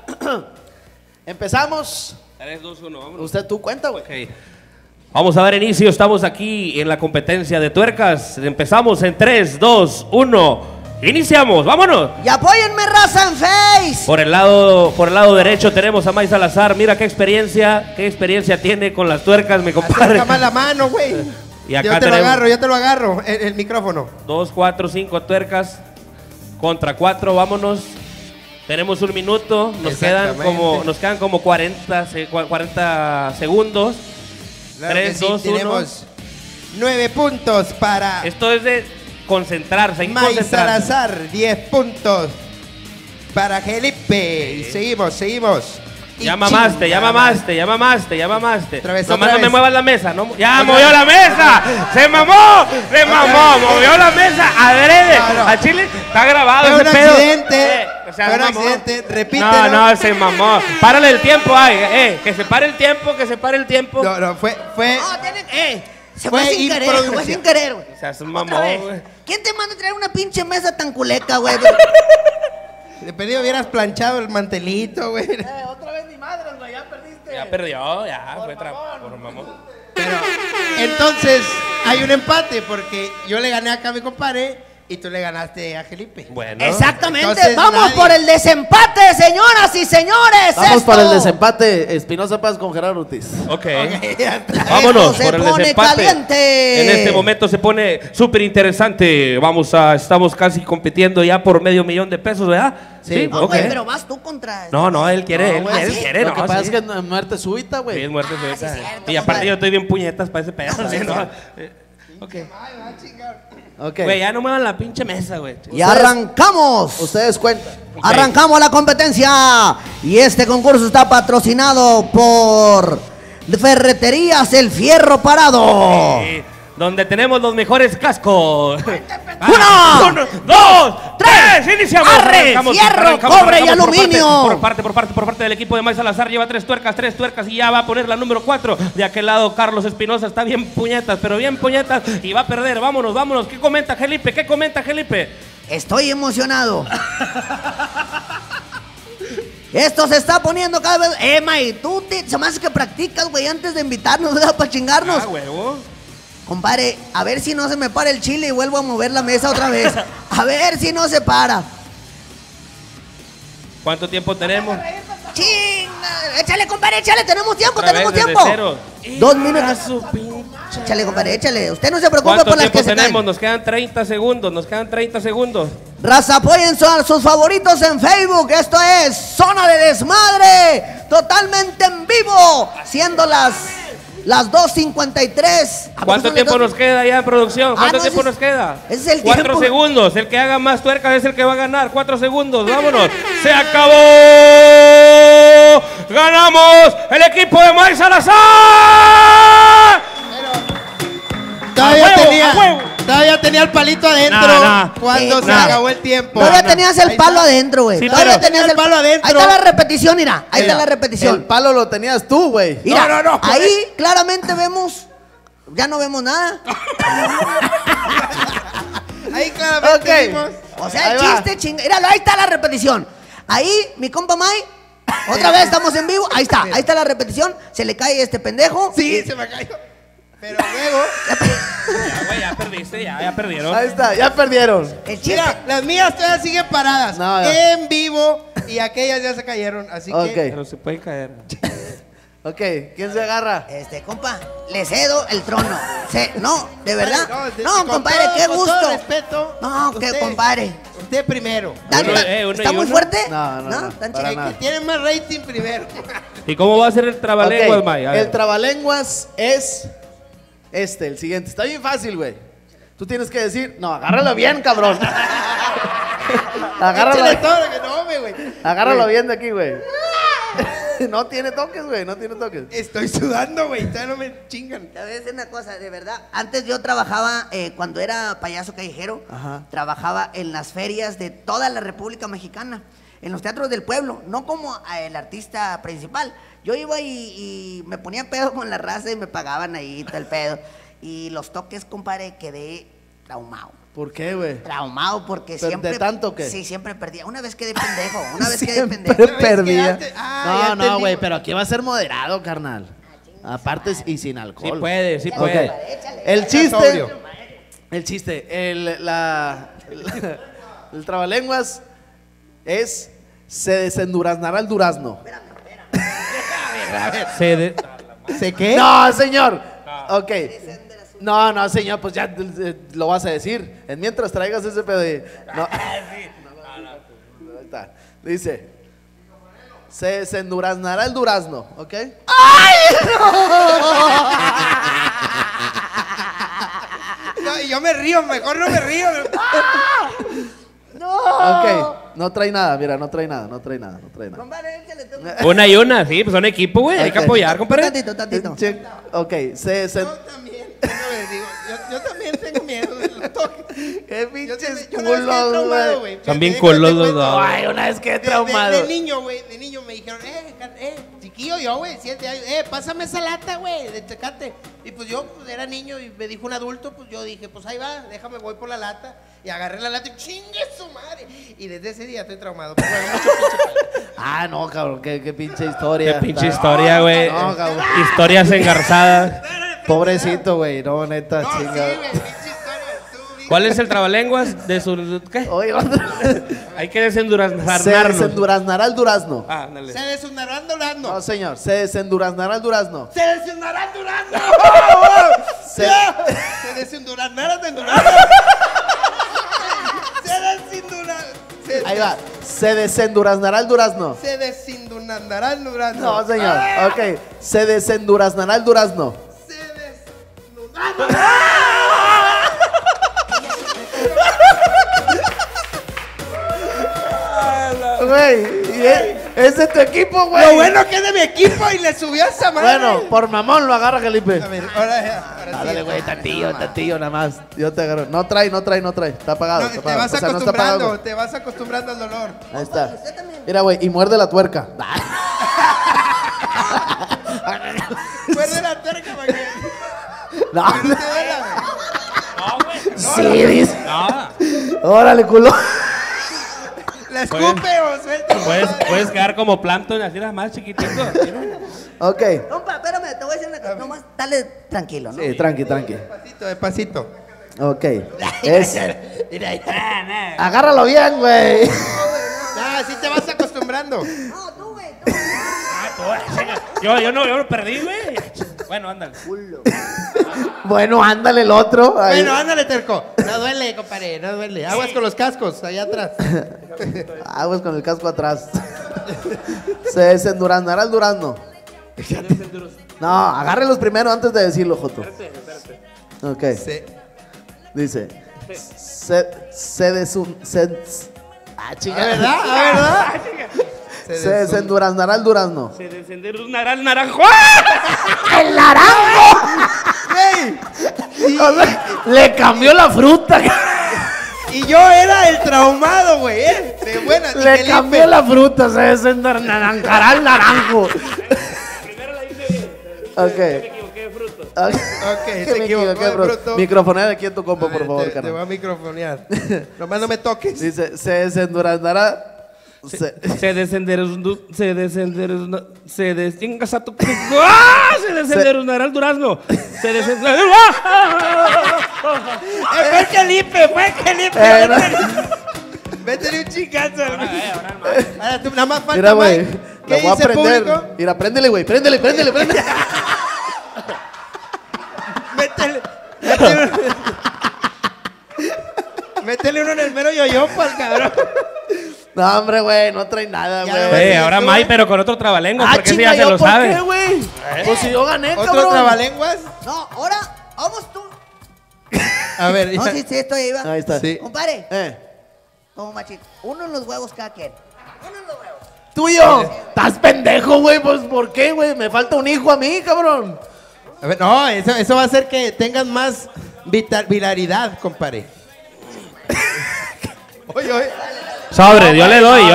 Empezamos. 3, 2, 1, vámonos. Usted, tú cuenta, güey. Ok. Vamos a dar inicio, estamos aquí en la competencia de tuercas. Empezamos en 3, 2, 1. Iniciamos, vámonos. Y apóyenme, raza, en Face. Por el lado derecho tenemos a May Salazar. Mira qué experiencia tiene con las tuercas, mi compadre. Acerca más la mano, güey. Y acá Yo te tenemos- lo agarro, el micrófono. 2, 4, 5 tuercas contra 4, vámonos. Tenemos un minuto, nos quedan Exactamente. como 40 segundos. Claro 3, que sí, 2, 1. tenemos 9 puntos para Esto es de concentrarse, hay que May concentrarse. Salazar, 10 puntos para Felipe. Y seguimos. Y Ya mamaste. Otra vez, Nomás otra no me vez. muevas la mesa. No, ya movió la mesa. Se mamó. Movió la mesa. Adrede. No. A Chile está grabado Fue ese un pedo. accidente. O sea, Fue un mamó. accidente. Repítelo. No, se mamó. Párale el tiempo, que se pare el tiempo. No, fue. No, tienen se Fue fue sin querer, güey. O sea, se Otra mamó, vez. güey. ¿Quién te manda a traer una pinche mesa tan culeca, güey? Le pedí hubieras planchado el mantelito, güey. Otra vez ni madres, güey, ya perdiste. Ya perdió, ya. Por mamón. Pero entonces hay un empate porque yo le gané acá a mi compadre y tú le ganaste a Felipe. Bueno. Exactamente. Entonces, Vamos nadie. por el desempate, señoras y señores. Vamos Esto- para el desempate. Espinosa Paz con Gerardo Ortiz. Ok. Ya está. Vámonos Esto se por el pone desempate. caliente. En este momento se pone súper interesante. Estamos casi compitiendo ya por $500,000, ¿verdad? Sí, No, ok. güey, pero vas tú contra. No, él quiere, él güey, quiere, Lo que no, pasa sí. es que es muerte súbita, Sí, güey. es muerte súbita. sí, es cierto, Y aparte compadre. yo estoy bien puñetas para ese pedazo. ¿sí, no? Ok. Ok. Güey, ya no muevan la pinche mesa, güey. Y arrancamos. Ustedes cuentan. Ok. Arrancamos la competencia. Y este concurso está patrocinado por Ferreterías El Fierro Parado. Sí, donde tenemos los mejores cascos. ¡Uno! 2, 3, iniciamos. ¡Arre! ¡Fierro, cobre y aluminio! Por parte del equipo de May Salazar lleva 3 tuercas y ya va a poner la número 4. De aquel lado Carlos Espinosa está bien puñetas, y va a perder. Vámonos. ¿Qué comenta Felipe? Estoy emocionado. Esto se está poniendo cada vez. May, tú se me hace que practicas, güey, antes de invitarnos, ¿verdad? Para chingarnos. Huevo. Compadre, a ver si no se me para el chile y vuelvo a mover la mesa otra vez. A ver si no se para. ¿Cuánto tiempo tenemos? ¡Chinga! Échale, compadre, échale, tenemos tiempo, Otra tenemos vez desde tiempo. cero. 2 minutos. A su pinche. Échale, compadre, échale. Usted no se preocupe ¿Cuánto por las tiempo que se tenemos? caen. Nos quedan 30 segundos. Raza, apoyen a sus favoritos en Facebook. Esto es Zona de Desmadre, totalmente en vivo, siendo las 2:53. ¿A poco ¿Cuánto son las tiempo 2? nos queda ya en producción? ¿Cuánto no, tiempo ese nos queda? ese es el 4 tiempo. segundos. El que haga más tuercas es el que va a ganar. 4 segundos. Vámonos. ¡Se acabó! ¡Ganamos! ¡El equipo de May Salazar! Todavía ¡A huevo, tenía, a huevo! Todavía tenía el palito adentro No. cuando se acabó el tiempo. Todavía tenías el palo adentro, güey. Sí, Todavía pero- tenías el palo adentro. Ahí está la repetición, mira. Ahí está la El repetición. palo lo tenías tú, güey. Mira, ahí claramente vemos. Ya no vemos nada. Ahí claramente Ok. vimos. O sea, el Ahí va. chiste chinga. Míralo, ahí está la repetición. Ahí, mi compa May. Otra vez estamos en vivo. Ahí está la repetición. Se le cae este pendejo. Sí, se me cayó. Pero luego. Ya, güey, ya perdiste, ya perdieron. Ahí está, ya perdieron. El chiste. Mira, las mías todavía siguen paradas. No, ya. En vivo. Y aquellas ya se cayeron. Así Ok. que. Pero se puede caer. Ok, ¿quién se agarra? Compa, le cedo el trono. No, de verdad. No, con compadre, todo- qué con gusto. todo respeto. No, qué compadre. Usted primero. Dale, uno ¿está y muy uno. fuerte? No, ¿Tan para El chido? nada. que tiene más rating primero. ¿Y cómo va a ser el trabalenguas, Ok, May? A ver. el trabalenguas es el siguiente. Está bien fácil, güey. Tú tienes que decir, no, agárralo bien, cabrón. Échale todo lo que no, güey. Agárralo Güey, bien de aquí, güey. No tiene toques, güey, no tiene toques. Estoy sudando, güey. Todavía no me chingan. Te voy a decir una cosa, de verdad. Antes yo trabajaba, cuando era payaso callejero, Ajá. trabajaba en las ferias de toda la República Mexicana, en los teatros del pueblo, no como el artista principal. Yo iba y me ponía pedo con la raza y me pagaban ahí todo el pedo. Y los toques, compadre, quedé traumado. ¿Por qué, güey? Traumado porque ¿Pero siempre. de tanto qué? Sí, siempre perdía. Una vez quedé pendejo, una vez quedé Siempre pendejo. perdía. quedaste- ya No, entendí, no, güey, güey. pero aquí va a ser moderado, carnal. Aparte y sin alcohol. Sí puede, sí Ok. puede. El chiste. sobrio. El chiste. El trabalenguas es se desenduraznará el durazno. ¿Se qué? No, señor. Ok. No, señor, pues ya lo vas a decir. En mientras traigas ese pedo de. No. Ahí está. Dice. Se desenduraznará el durazno, ¿ok? No, y yo me río, mejor no me río. Ok. No trae nada, mira, no trae nada. Compadre, échale tú. Una y una, sí, pues son equipo, güey. Hay que Ok. apoyar, compadre. Tantito. Ok, Yo también, déjame digo, yo también tengo miedo de los toques. Qué Yo pinches también- yo una vez quedé culos, traumado, güey. Son bien Déjate culos los cuento. dos. Ay, una vez que De traumado. niño, güey, de niño me dijeron, chiquillo yo, güey, 7 años, pásame esa lata, güey, de Tecate. Y pues yo, pues era niño y me dijo un adulto, pues yo dije, pues ahí va, déjame, voy por la lata. Y agarré la lata y chingue su madre. Y desde ese día estoy traumado. Pero bueno, mucho pinche palo. Ah, no, cabrón, qué pinche historia. Qué pinche historia, güey. No, cabrón. Historias engarzadas. Pobrecito, güey, no, neta, No, sí, chinga. güey, pinche historia. Estuvo bien. ¿Cuál es el trabalenguas de su. ¿Qué? Oye, otro. Hay que Se desenduraznarnos. desenduraznará el durazno. Ah, ándale. Se desundurarán durando. No, señor, se desenduraznará el durazno. Se desundurarán durando. Se- Se desundurarán durando. Se desindurarán. Ahí va. Se desenduraznará el durazno. Se desindurarán durando. No, señor. Ok. Se desenduraznará el durazno. Se desnudarán. Güey, es de tu equipo, güey. Lo bueno que es de mi equipo y le subió a esa madre. Bueno, por mamón lo agarra, Felipe. A ver, ahora sí. Dale, güey, tantillo nada más. Yo te agarro. No trae. Está apagado. No, está te apagado. vas O sea, no está acostumbrando, apagado, güey. te vas acostumbrando al dolor. Ahí está. Mira, güey, y muerde la tuerca. Muerde la tuerca para que No, no te duela. sí, dice. No. Órale, culo. La escupe o suelta. Puedes quedar como plancton, así nada más chiquitito. Ok. Compa, espérame, te voy a decir una cosa. Nomás dale tranquilo, ¿no? Sí, tranqui. Despacito. Ok. Es. Agárralo bien, güey. Ah, así te vas acostumbrando. No, tú, güey. Yo no perdí, güey. Bueno, ándale. Bueno, ándale el otro. Ahí. Bueno, ándale, terco. No duele, compadre, no duele. Aguas con los cascos, allá atrás. Aguas con el casco atrás. Se desenduraznará el durazno. No, agárrelos primero antes de decirlo, Joto. Ok. Dice. Ah, chica. ¿Verdad? ¿Verdad? Se desenduraznará el durazno. Se descenderá el naranjo. ¡Ey! O sea, le cambió la fruta. Y yo era el traumado, güey. De buena. Le cambió la fruta, se desennaranjará el naranjo. Primero la hice bien. Ok. Me equivoqué de fruto. Ok, se equivocó de fruto. Microfonear aquí en tu compa, A ver, por favor, te voy a carnal. microfonear. Nomás no me toques. Dice, se desendurazará. Se deschingas a tu... ¡Ah! Se desenderezará el durazno. Se desenderezará... Fue Felipe. Métele un chingazo. Ahora tú, nada más falta, Mira, güey. Mike. La ¿Qué voy a dice el prender. público? Mira, préndele, güey. Préndele. Métele uno en el mero yoyo pa'l cabrón. No, hombre, güey. No trae nada, Ya, güey. güey. Ahora May, pero con otro trabalengua, Ah, porque ese chinga, ya se ¿yo lo por sabe. qué, güey? Pues si yo gané, ¿Otro cabrón. trabalenguas? No, ahora, vamos tú. A ver, No, ya. sí, estoy ahí, va. Ahí está. Sí. Compadre, Eh. como machito. Uno en los huevos cada quien. Uno en los huevos. Tuyo. Estás pendejo, güey. Pues, ¿por qué, güey? Me falta un hijo a mí, cabrón. A ver, no, eso va a hacer que tengas más viralidad, compadre. Oye. Sobre, yo le doy.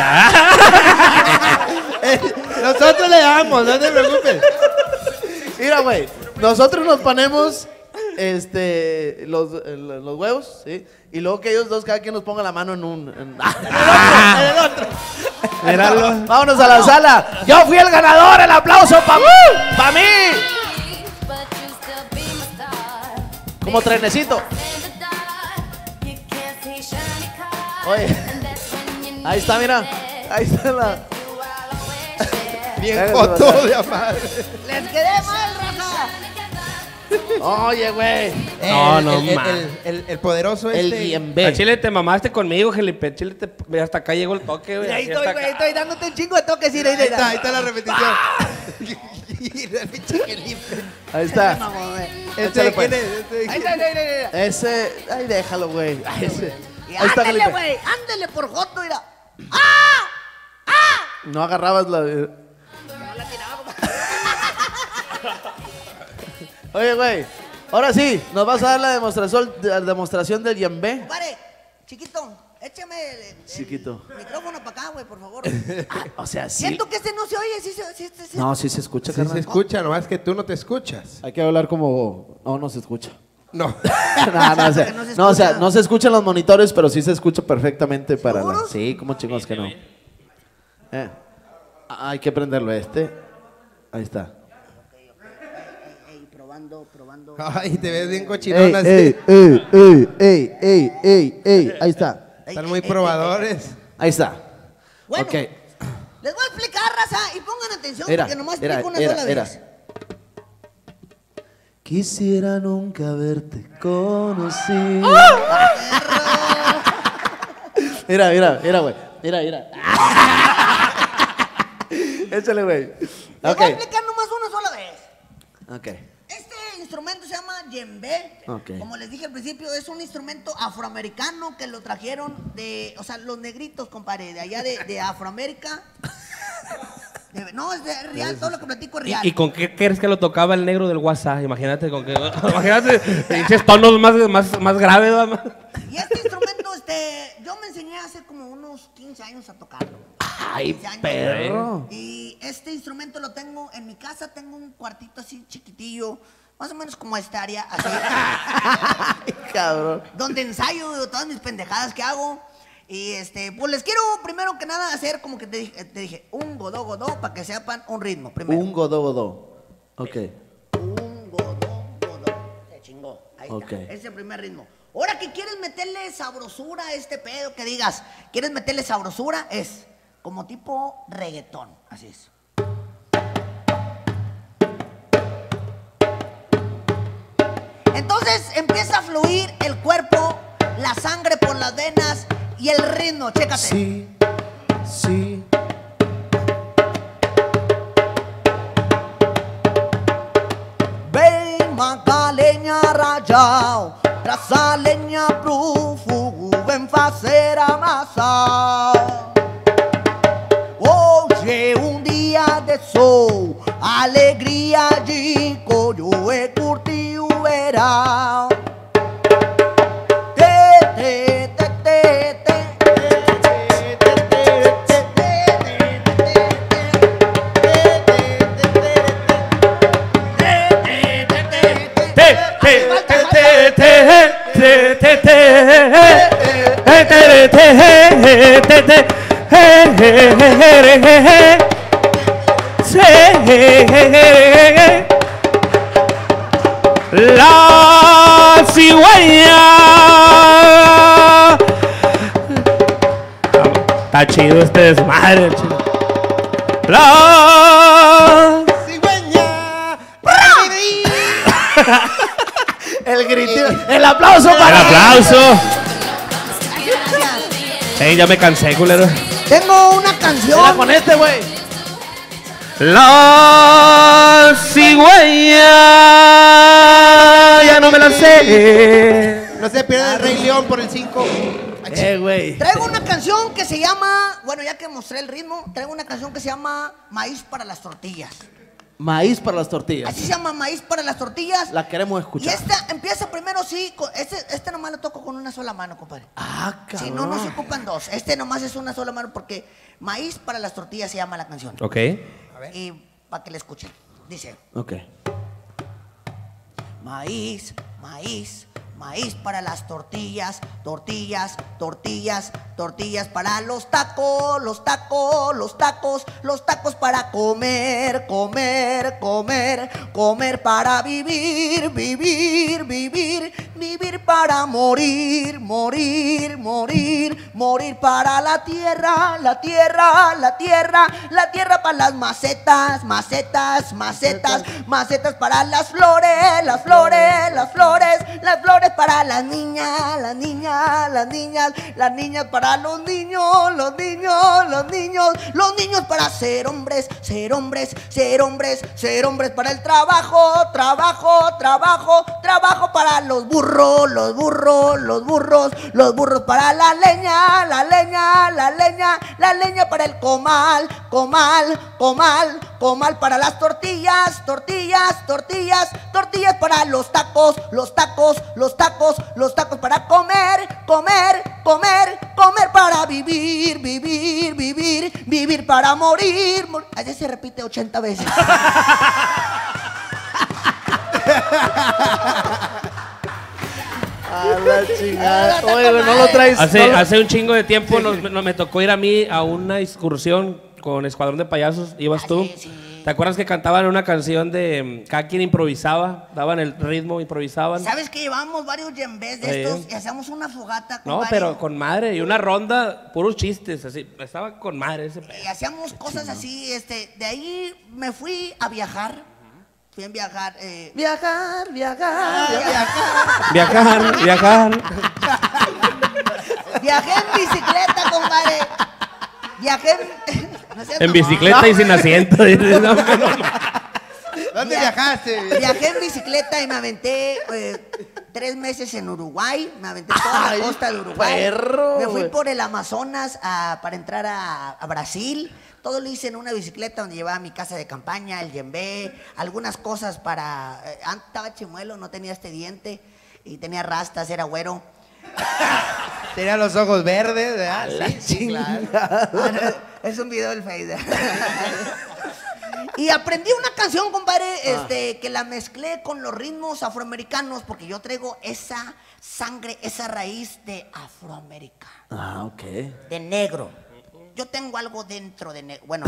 Nosotros le damos, no te preocupes. Mira, güey. Nosotros nos ponemos los huevos, ¿sí? Y luego que ellos dos, cada quien nos ponga la mano en un... en el otro. Míralo. Vámonos a la sala. Yo fui el ganador. El aplauso para mí. Como trenecito. Oye. Ahí está, mira. Ahí está la... Bien Hágase foto pasar. de madre. Les quedé mal, raza. Oye, güey. No, El poderoso El este. Yembe. A Chile te mamaste conmigo, Felipe. Chile hasta acá llegó el toque, güey. Ahí Así estoy, hasta güey, acá. estoy dándote un chingo de toques. Mira, Ahí está la repetición. El pinche Felipe. Ahí está. Este, Échale, pues. ¿quién es? Este, Ahí está, mira. Ese... Ay, déjalo, güey. Ay, ese. Y Ahí está, ándale, Felipe. güey, ándale por joto, mira. No agarrabas la... Oye, güey. Ahora sí, nos vas a dar la demostración del Yembe. Compadre, chiquito, échame el Chiquito. micrófono para acá, güey, por favor. O sea, sí. Siento que este no se oye, sí. No, sí se escucha, Sí se carnal. escucha, nomás que tú no te escuchas. Hay que hablar como... No, no se escucha. No. No, o sea, Que no se no, o sea, escucha. no se escuchan los monitores, pero sí se escucha perfectamente para la... ¿Seguros? Sí, como chingos que no. Hay que prenderlo Ahí está. Ey, probando. Ay, te ves bien cochinona. así. Ey. Ahí está. Están muy probadores. Ahí está. Bueno, Ok. les voy a explicar, raza, y pongan atención Era, porque nomás era, explico una sola vez. Quisiera nunca haberte conocido. Mira, güey. Mira. Échale, güey. Les voy a Ok. explicar nomás una sola vez. Ok. Este instrumento se llama yembe. Ok. Como les dije al principio, es un instrumento afroamericano que lo trajeron o sea, los negritos, compadre, de allá de Afroamérica. No, es real, todo lo que platico es real. ¿Y con qué crees que lo tocaba el negro del WhatsApp? Imagínate con qué. Imagínate, pinches tonos más graves, ¿verdad? Y este instrumento, yo me enseñé hace como unos 15 años a tocarlo. Ay, 15 años. perro. Y este instrumento lo tengo en mi casa, tengo un cuartito así chiquitillo, más o menos como esta área, así, Cabrón. donde ensayo todas mis pendejadas que hago. Y pues les quiero primero que nada hacer como que te dije un godó, para que sepan un ritmo primero. Un godó. Ok. Un godó. Se chingó. Ahí Ok. está. Ese es el primer ritmo. Ahora que quieres meterle sabrosura a este pedo, que digas, ¿quieres meterle sabrosura? Es como tipo reggaetón. Así es. Entonces empieza a fluir el cuerpo, la sangre por las venas y el ritmo. Chécate. Sí. Ven Magdalena rajao, Brasaleña profugo, ven fazer amassa. Hoje dia de sol, alegria de coro e curtir o verão. manera. Te, te, te, te, te. La cigüeña. Está chido este desmadre, chido. La ¡Cigüeña! El grito, el aplauso El para aplauso. Ey, ya me cansé, culero. Tengo una Mira canción. con este, güey. La cigüeña. Ya no me la sé. No se pierda el Rey León por el 5. Güey. Traigo una canción que se llama, bueno, ya que mostré el ritmo, traigo una canción que se llama Maíz para las tortillas. Maíz para las tortillas. Así se llama Maíz para las tortillas. La queremos Y escuchar. esta empieza primero, sí, este nomás lo toco con una sola mano, compadre. Ah, cabrón. Si no, no se ocupan dos. Este nomás es una sola mano porque Maíz para las tortillas se llama la canción. Ok. Y para que la escuchen. Dice, Ok. maíz, maíz, maíz para las tortillas, tortillas, tortillas, tortillas para los tacos, los tacos, los tacos, los tacos para comer, comer, comer, comer para vivir, vivir, vivir, vivir para morir, morir, morir, morir para la tierra, la tierra, la tierra, la tierra para las macetas, macetas, macetas, macetas para las flores, las flores, las flores, las flores para las niñas, las niñas, las niñas, las niñas para los niños, los niños, los niños, los niños para ser hombres, ser hombres, ser hombres, ser hombres para el trabajo, trabajo, trabajo, trabajo para los burros, los burros, los burros, los burros para la leña, la leña, la leña, la leña para el comal, comal, comal, comal para las tortillas, tortillas, tortillas, tortillas para los tacos, los tacos, los tacos, los tacos para comer, comer, comer, comer para vivir, vivir, vivir, vivir para morir. Así se repite 80 veces. A la chingada. Oye, güey, no lo traes. Hace un chingo de tiempo me tocó ir a mí a una excursión con Escuadrón de Payasos. ¿Ibas tú? Sí, sí. ¿Te acuerdas que cantaban una canción de cada quien improvisaba? Daban el ritmo, improvisaban. ¿Sabes que llevábamos varios yembés de estos y hacíamos una fogata? No, compadre? pero con madre. Y una ronda, puros chistes, así. Estaba con madre ese pedo. Y hacíamos cosas así, de ahí me fui a viajar. Fui a viajar. Viajar, viajar. Viajar, viajar. Viajé en bicicleta, compadre. Viajé no seas En mamón. bicicleta y sin asiento. ¿Dónde viajaste? Viajé en bicicleta y me aventé 3 meses en Uruguay. Me aventé toda Ay, la costa de Uruguay. perro, Me fui güey. por el Amazonas para entrar a Brasil. Todo lo hice en una bicicleta donde llevaba mi casa de campaña, el yembé, algunas cosas para... antes estaba chimuelo, no tenía este diente y tenía rastas, era güero. Tenía los ojos verdes, ¿verdad? Sí, claro. Es un video del Face. Y aprendí una canción, compadre, que la mezclé con los ritmos afroamericanos porque yo traigo esa sangre, esa raíz de afroamericano, Ah, ok. de negro. Yo tengo algo dentro de negro. Bueno,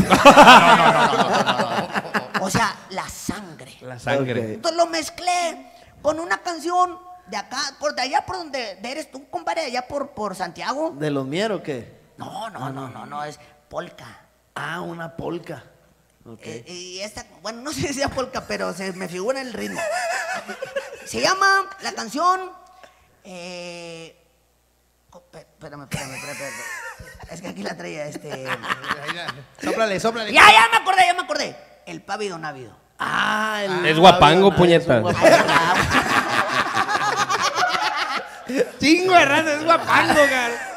o sea, la sangre. La sangre. Ok. Entonces lo mezclé con una canción de acá, de allá por donde eres tú, compadre, allá por Santiago. ¿De los mieros o qué? No, es polka. Ah, una polca. Ok. Y esta, bueno, no sé si sea polka, pero se me figura el ritmo. Se llama la canción. Espérame. Es que aquí la traía Sóplale, sóplale. Ya me acordé. El pávido návido. Ah, Es guapango, es un puñeta. guapango. Chingo de raza, es guapango, cara.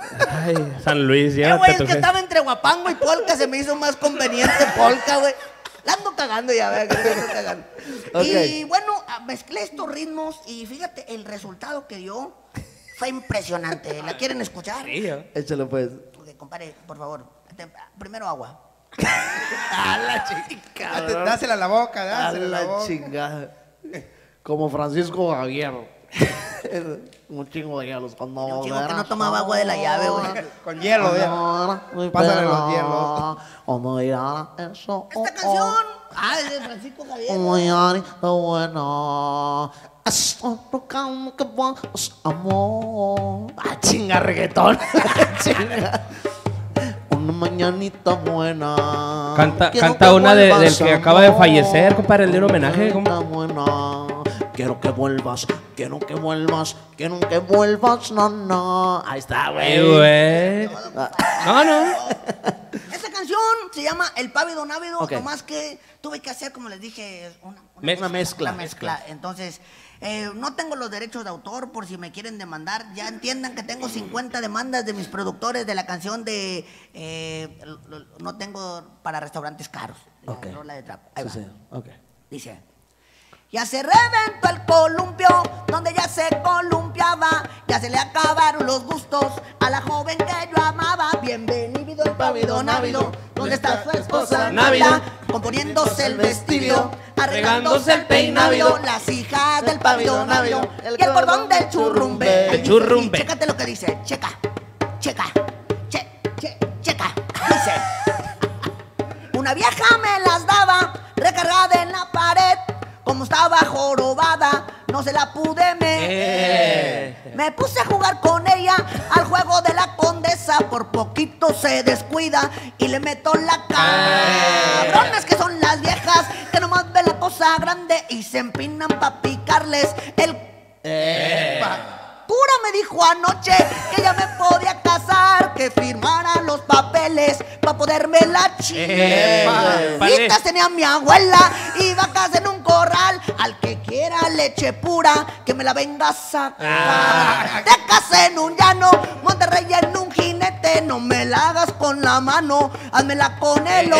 Ay, San Luis, ya Güey, te es que toqué. estaba entre guapango y polka, se me hizo más conveniente polka, güey. La ando cagando ya, vea que la ando cagando. Ok. Y bueno, mezclé estos ritmos y fíjate, el resultado que dio fue impresionante. ¿La quieren escuchar? Sí, yo. Échale pues. Ok, compadre, por favor. Primero agua. A la chica. Dásela a la boca, A dásela a la la boca. chingada. Como Francisco Javier. Un chingo de hielos cuando Un chingo que no tomaba agua de la llave, güey. Con hielo, ya. Pásale los hielos. Esta canción. Ah, es de Francisco Javier. Bueno. Estoy tocando que vamos, amor. Ah, chinga, reggaetón. Chinga. Una mañanita buena. Canta Quiero que una del vuelvas, que acaba de amor. fallecer, compadre, el de un homenaje. Mañanita ¿Cómo? buena. Quiero que vuelvas, quiero que vuelvas, no, no. Ahí está, güey. Güey. No. Esta canción se llama El Pávido Návido, Ok. nomás que tuve que hacer, como les dije, una Mezcla. mezcla. Entonces, no tengo los derechos de autor por si me quieren demandar. Ya entiendan que tengo 50 demandas de mis productores de la canción de no tengo para restaurantes caros. La Ok. rola de trap. Ahí Sí, va. sí. Ok. Dice: ya se reventó el columpio, donde ya se columpiaba, ya se le acabaron los gustos a la joven que yo amaba. Bienvenido el pávido návido, donde está su esposa Návida, componiéndose el vestido, arreglándose el peinávido, las hijas del pávido návido y el cordón del churrumbe. El churrumbe. Y chécate lo que dice, checa. Dice: una vieja me las daba, recargada en la pared. Como estaba jorobada, no se la pude meter. Me puse a jugar con ella al juego de la condesa. Por poquito se descuida y le meto la cabronas que son las viejas que nomás ven la cosa grande y se empinan pa' picarles el... Pura me dijo anoche que ya me podía casar, que firmara los papeles pa' poderme la chingar. Vistas tenía mi abuela y vacas en un corral. Al que quiera leche pura, que me la venga a sacar. Te casé en un llano, Monterrey en un jinete. No me la hagas con la mano, házmela con el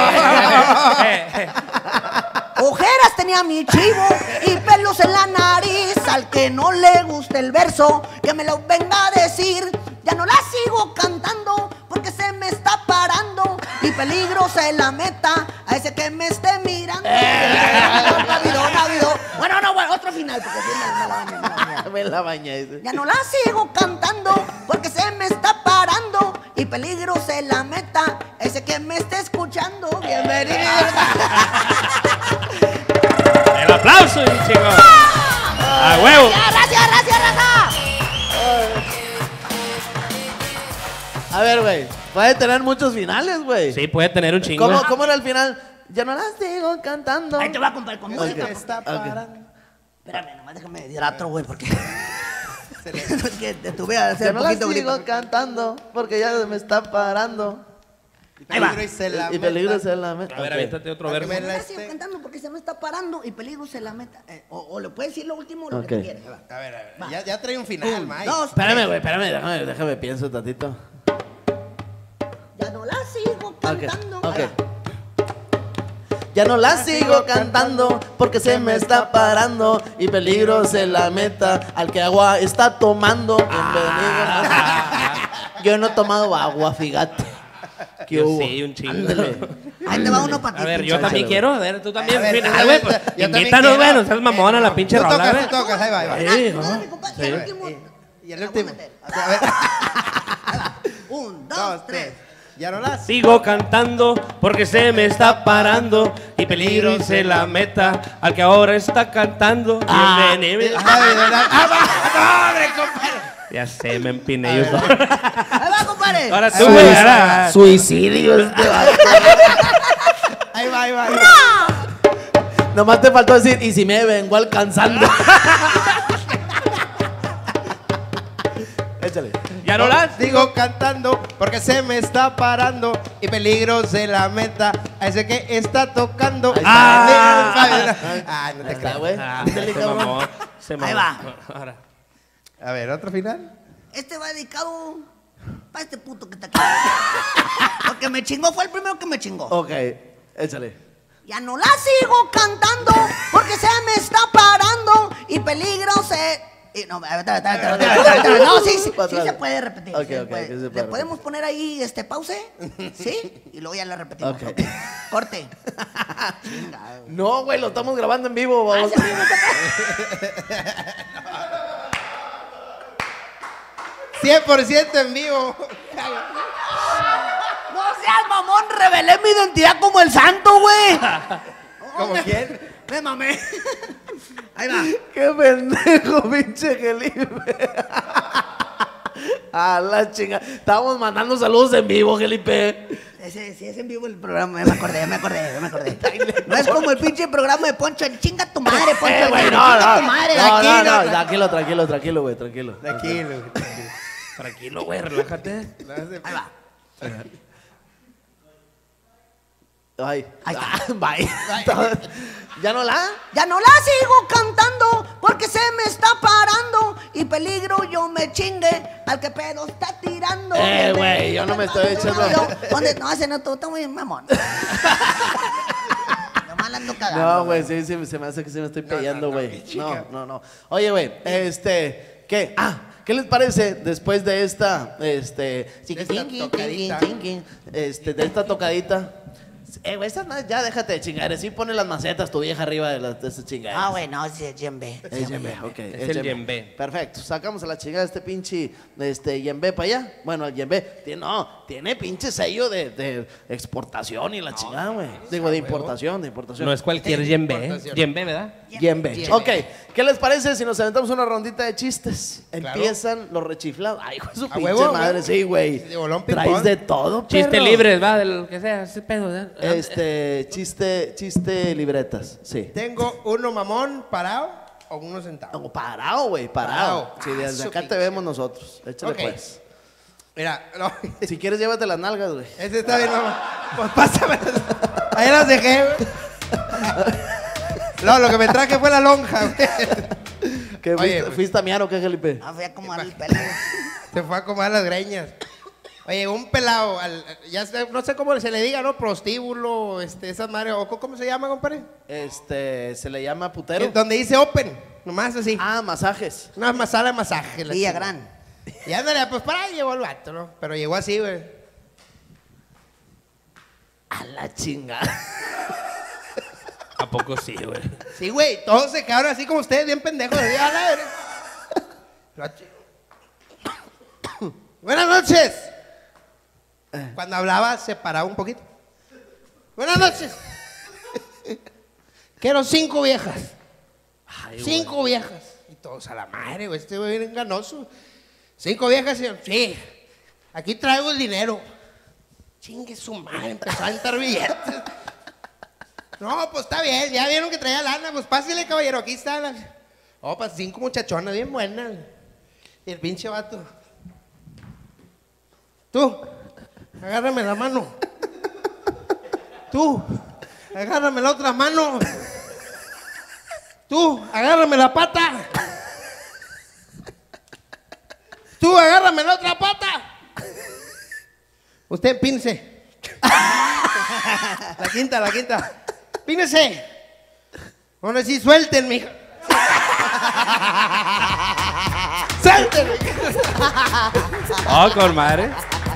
ojeras tenía mi chivo y pelos en la nariz. Al que no le guste el verso, que me lo venga a decir. Ya no la sigo cantando porque se me está parando y peligro se la meta a ese que me esté mirando. Návido. Bueno, otro final porque si me la bañé. Me la bañé. Ya no la sigo cantando porque se me está parando y peligro se la meta ese que me esté escuchando. Bienvenido. El aplauso, mi chingón. A huevo. Gracias, raza. A ver, güey. Puede tener muchos finales, güey. Sí, puede tener un chingo. ¿Cómo era el final? Ya no las digo cantando. Ahí te voy a comprar con música. Ok. Está parando. Espérame, nomás déjame hidrato, güey, porque... es que te tuve a hacer Ya un no las poquito sigo grito. cantando porque ya me está parando. Ahí va. Peligro y se la Y peligro meta. se la meta. A ver, Ok. aviéntate otro Para que verso. me No la la sigo esté- cantando porque se me está parando y peligro se la meta. O le puedes decir lo último, lo Ok. que tú quieras. Ahí va. A ver. Ya trae un final, Mike. Dos, Espérame, güey, déjame pienso tantito. ya no la sigo cantando. Ok. Ahí va. Ya no la sigo cantando porque se me está parando y peligro se la meta al que agua está tomando. Bienvenido. Yo no he tomado agua, fíjate. ¿Qué Yo hubo? sí, un chingo. Ándale. Ahí te va uno para ti. A ver, pinche yo también güey. quiero. A ver, tú también. A ver, Final, a ver, güey, pues, yo también invítanos, quiero. güey. No seas mamona la pinche Tú rola, tocas, güey. tú tocas, ahí va. Sí, No, ¿no? mi compadre, Sí. el último. Y el La voy a último. meter. A ver. Un, dos, Dos, tres. tres. Ya no las. Sigo cantando porque se me está parando y peligro y se la meta al que ahora está cantando. Bienvenido. Ya sé, me empiné yo. Ahí va, compadre. Ahora tú, güey. ahora- Suicidio este vato. Ahí va, ahí va. Ahí va. Nomás te faltó decir, y si me vengo alcanzando. Échale. Ya no las Digo cantando porque se me está parando y peligro se la meta a ese que está tocando. Ahí está. Ah, no te Ahí está, creo. güey. Ah, Ándale, se cabrón. mamó. Se mamó. Ahí va. Ahora. A ver, otro final. Este va dedicado para este puto que está aquí. Porque me chingó, fue el primero que me chingó. Ok, échale. Ya no la sigo cantando porque se me está parando y peligro se... No, no, sí se puede repetir. Ok, sí se ok, puede. que se ¿Le puede podemos poner ahí pause? ¿Sí? Y luego ya la repetimos. Ok. Ok. Corte. 'No, güey, lo estamos grabando en vivo, vamos. 100% en vivo. No seas mamón, revelé mi identidad como el santo, güey. ¿Como quién? Me mamé. Ahí va. Qué pendejo, pinche Felipe. A la chinga. Estábamos mandando saludos en vivo, Felipe. Sí, es en vivo el programa, me acordé. No es como el pinche programa de Poncho, chinga tu madre, Poncho, Güey, chinga tu madre. Tranquilo, güey, tranquilo. Tranquilo, güey, relájate. Ahí va. Ay, Ahí está. bye. ¿Ya no la? Ya no la sigo cantando porque se me está parando y peligro yo me chingue al que pedo está tirando. Güey, yo no me estoy echando. ¿Dónde? No, ese no, tú estás muy mamón. Nomás la ando cagando. No, güey, sí, se me hace que se me estoy peleando, güey. No. Oye, güey, ¿qué? ¿Qué les parece después de esta, de esta tocadita? Güey, ya déjate de chingar, sí pone las macetas tu vieja arriba de esa chingada. Ah, güey, no, sí, es yembe. Es yembe, ok. Es el yembe. Perfecto, sacamos a la chingada este pinche yembe para allá. Bueno, el yembe tiene pinche sello de exportación y la chingada, güey. Digo, de importación. No es cualquier yembe, Yembe, ¿verdad? Yembe. Ok, ¿qué les parece si nos aventamos una rondita de chistes? Empiezan los rechiflados. Ay, hijo de su ¿A pinche huevo, madre, güey? sí, güey. De bolón Traes ping-pong. de todo, Chiste perro. libres, ¿va? De lo que sea, ese pedo, ¿verdad? Chiste libretas, sí. Tengo uno mamón parado o uno sentado. No, parado, güey, parado. Parado. Sí, desde Ah, acá su te vemos nosotros. Échale Ok. pues. Mira, no, Si quieres, llévate las nalgas, güey. ese está bien mamón. Pues pásame. Ahí las dejé, güey. No, lo que me traje fue la lonja, güey. ¿Qué, Oye, pues. fuiste a miar o qué, Felipe? Ah, fui a acomodar el pelo. Se fue a acomodar las greñas. Oye, un pelado, no sé cómo se le diga, ¿no? Prostíbulo, esas madres, o ¿cómo se llama, compadre? Se le llama putero. Donde dice open, nomás así. Ah, masajes. Una sala de masaje. la Villagrán. chingada. Y ándale, pues para ahí llegó el vato, ¿no? Pero llegó así, güey. A la chingada. ¿A poco sí, güey? Sí, güey, todos se quedaron así como ustedes, bien pendejos. Así, a la verga. Buenas noches. Cuando hablaba se paraba un poquito. Buenas noches. Quiero 5 viejas. Ay, 5 viejas. Y todos a la madre, güey, este güey bien ganoso. 5 viejas, y sí. Aquí traigo el dinero. Chingue su madre, empezó a entrar billetes. No, pues está bien, ya vieron que traía lana, pues pásale, caballero, aquí está. Oh, pues 5 muchachonas bien buenas. Y el pinche vato. Tú, agárrame la mano. Tú, agárrame la otra mano. Tú, agárrame la pata. Tú, agárrame la otra pata. Usted pínese. La quinta. Pínese. Bueno, sí, suelten, mija. Suelten. Oh, con madre.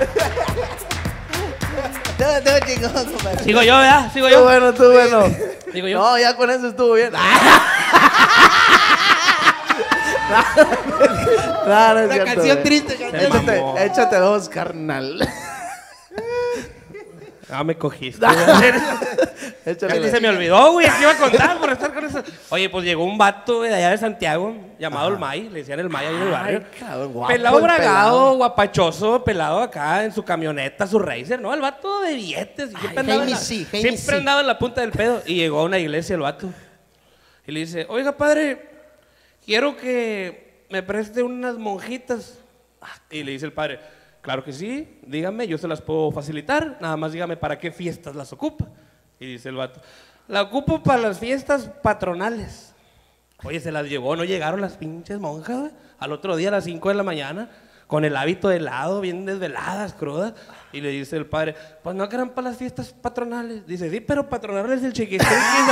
Todo chingón, compadre. Sigo yo, ¿verdad? Sigo Estuvo yo. bueno, estuvo bueno. Digo yo. No, ya con eso estuvo bien. No, no es Una cierto, canción güey. triste. Se mamó. Échate 2, carnal. Ah, me cogiste. Échale, Se güey. me olvidó, güey, que iba a contar por estar con eso. Oye, pues llegó un vato güey, de allá de Santiago, llamado el May, le decían el May ahí en el barrio. Ay, cabrón, guapo Pelado el bragado, pelado. guapachoso, pelado acá en su camioneta, su racer, ¿no? El vato de billetes. Y siempre, andaba en la, Jamie C, siempre andaba en la punta del pedo. Y llegó a una iglesia el vato. Y le dice, oiga, padre, quiero que me preste unas monjitas. Y le dice el padre, claro que sí, dígame, yo se las puedo facilitar. Nada más dígame para qué fiestas las ocupa. Y dice el vato, la ocupo para las fiestas patronales. Oye, se las llevó, no llegaron las pinches monjas, güey. Al otro día a las 5 de la mañana, con el hábito de helado, bien desveladas, crudas. Y le dice el padre, pues no que eran para las fiestas patronales. Dice, sí, pero patronales el chiquitín.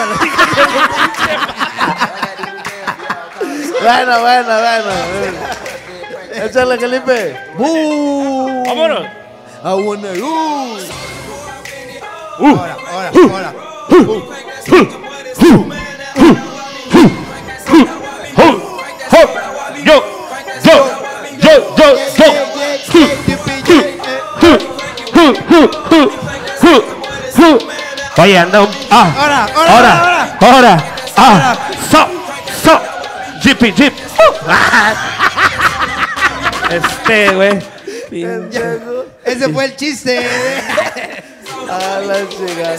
Bueno. Échale, Felipe. ¡Bú! ¡Vámonos! I wanna go. Ahora. Oye, anda un... Ahora. Jeep. Güey. Ese fue el chiste. A la chica.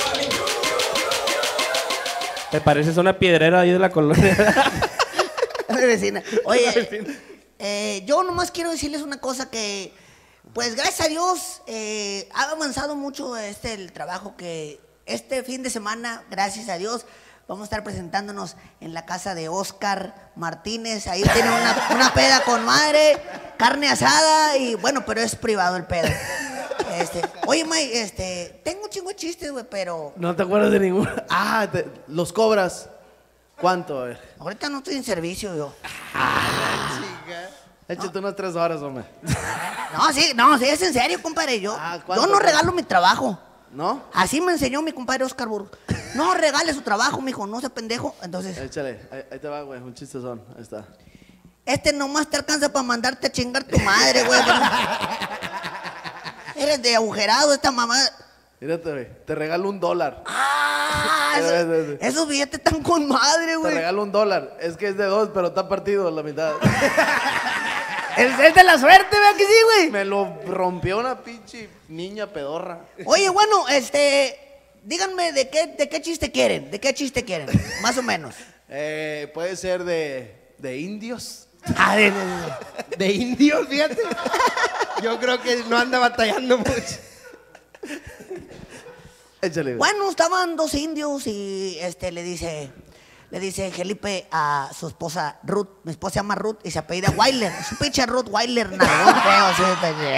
¿Te pareces una piedrera ahí de la colonia? Mi vecina. Oye, yo nomás quiero decirles una cosa que, pues gracias a Dios, ha avanzado mucho el trabajo que este fin de semana, gracias a Dios, vamos a estar presentándonos en la casa de Oscar Martínez. Ahí tienen una peda con madre, carne asada y bueno, pero es privado el pedo. Oye, May, tengo un chingo de chistes, güey, pero No te acuerdas de ninguno. Los cobras. ¿Cuánto? A ver. ahorita no estoy en servicio yo. Échate unas 3 horas, hombre. No, sí, es en serio, compadre. Yo ¿cuánto no te- regalo mi trabajo. ¿No? Así me enseñó mi compadre Oscar Burgos. No regale su trabajo, mijo, no sea pendejo. Entonces, Échale. Ahí te va, güey. Un chistezón. Ahí está. nomás te alcanza para mandarte a chingar tu madre, güey. Eres de agujerado esta mamá. Mírate, güey. Te regalo $1. Esos billetes están con madre, Te güey. regalo $1. Es que es de 2, pero está partido la mitad. Es de la suerte, vea que sí, güey. Me lo rompió una pinche niña pedorra. Oye, bueno, díganme de qué chiste quieren. ¿De qué chiste quieren? Más o menos. Puede ser de indios. De indios, fíjate. Yo creo que no anda batallando mucho. Échale, güey. Bueno, estaban 2 indios y le dice Felipe a su esposa Ruth. Mi esposa se llama Ruth y se apellida Weiler. Es un pinche Ruth Weiler, nalgón feo, sí,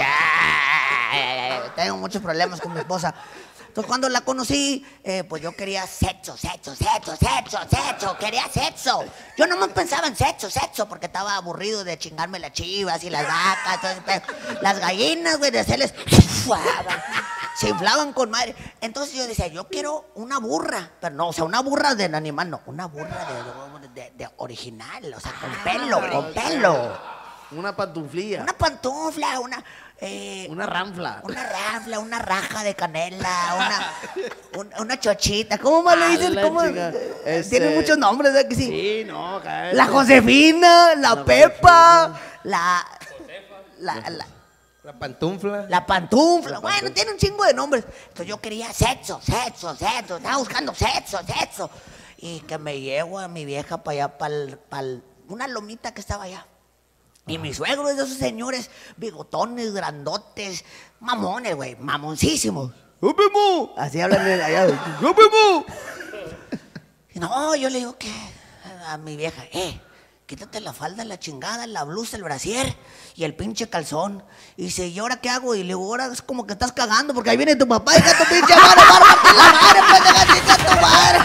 tengo muchos problemas con mi esposa. Entonces cuando la conocí, pues yo quería sexo, quería sexo. Yo nomás pensaba en sexo, porque estaba aburrido de chingarme las chivas y las vacas, todo ese pedo. Las gallinas, güey, de hacerles... Se inflaban con madre. Entonces yo decía, yo quiero una burra. Pero no, o sea, una burra del animal, no. Una burra de original, o sea, con pelo. Una pantuflilla. Una pantufla, Una ranfla. una raja de canela, una chochita. ¿Cómo más le dicen? la ¿Cómo? chica. Tienen muchos nombres, ¿verdad que sí? Sí, no, cállate. La Josefina, la Pepa, la La pantufla. La pantufla. Bueno, tiene un chingo de nombres. Entonces yo quería sexo. Estaba buscando sexo. Y que me llevo a mi vieja para allá, para una lomita que estaba allá. Y mi suegro es de esos señores bigotones, grandotes, mamones, güey, mamoncísimos. Así hablan allá. No, yo le digo que a mi vieja, quítate la falda, la chingada, la blusa, el brasier y el pinche calzón. Y dice, ¿y ahora qué hago? Y le digo, ahora es como que estás cagando porque ahí viene tu papá, hija tu pinche madre, bárbate la madre, pendeja, hija tu madre.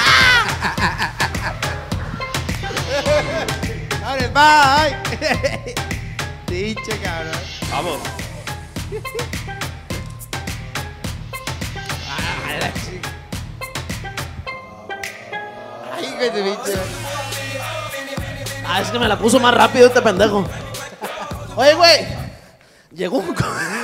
¡Abre, bye! Dicho, cabrón. Vamos. Ay, hijo de bicho. Es que me la puso más rápido este pendejo. Oye, güey. Llegó un...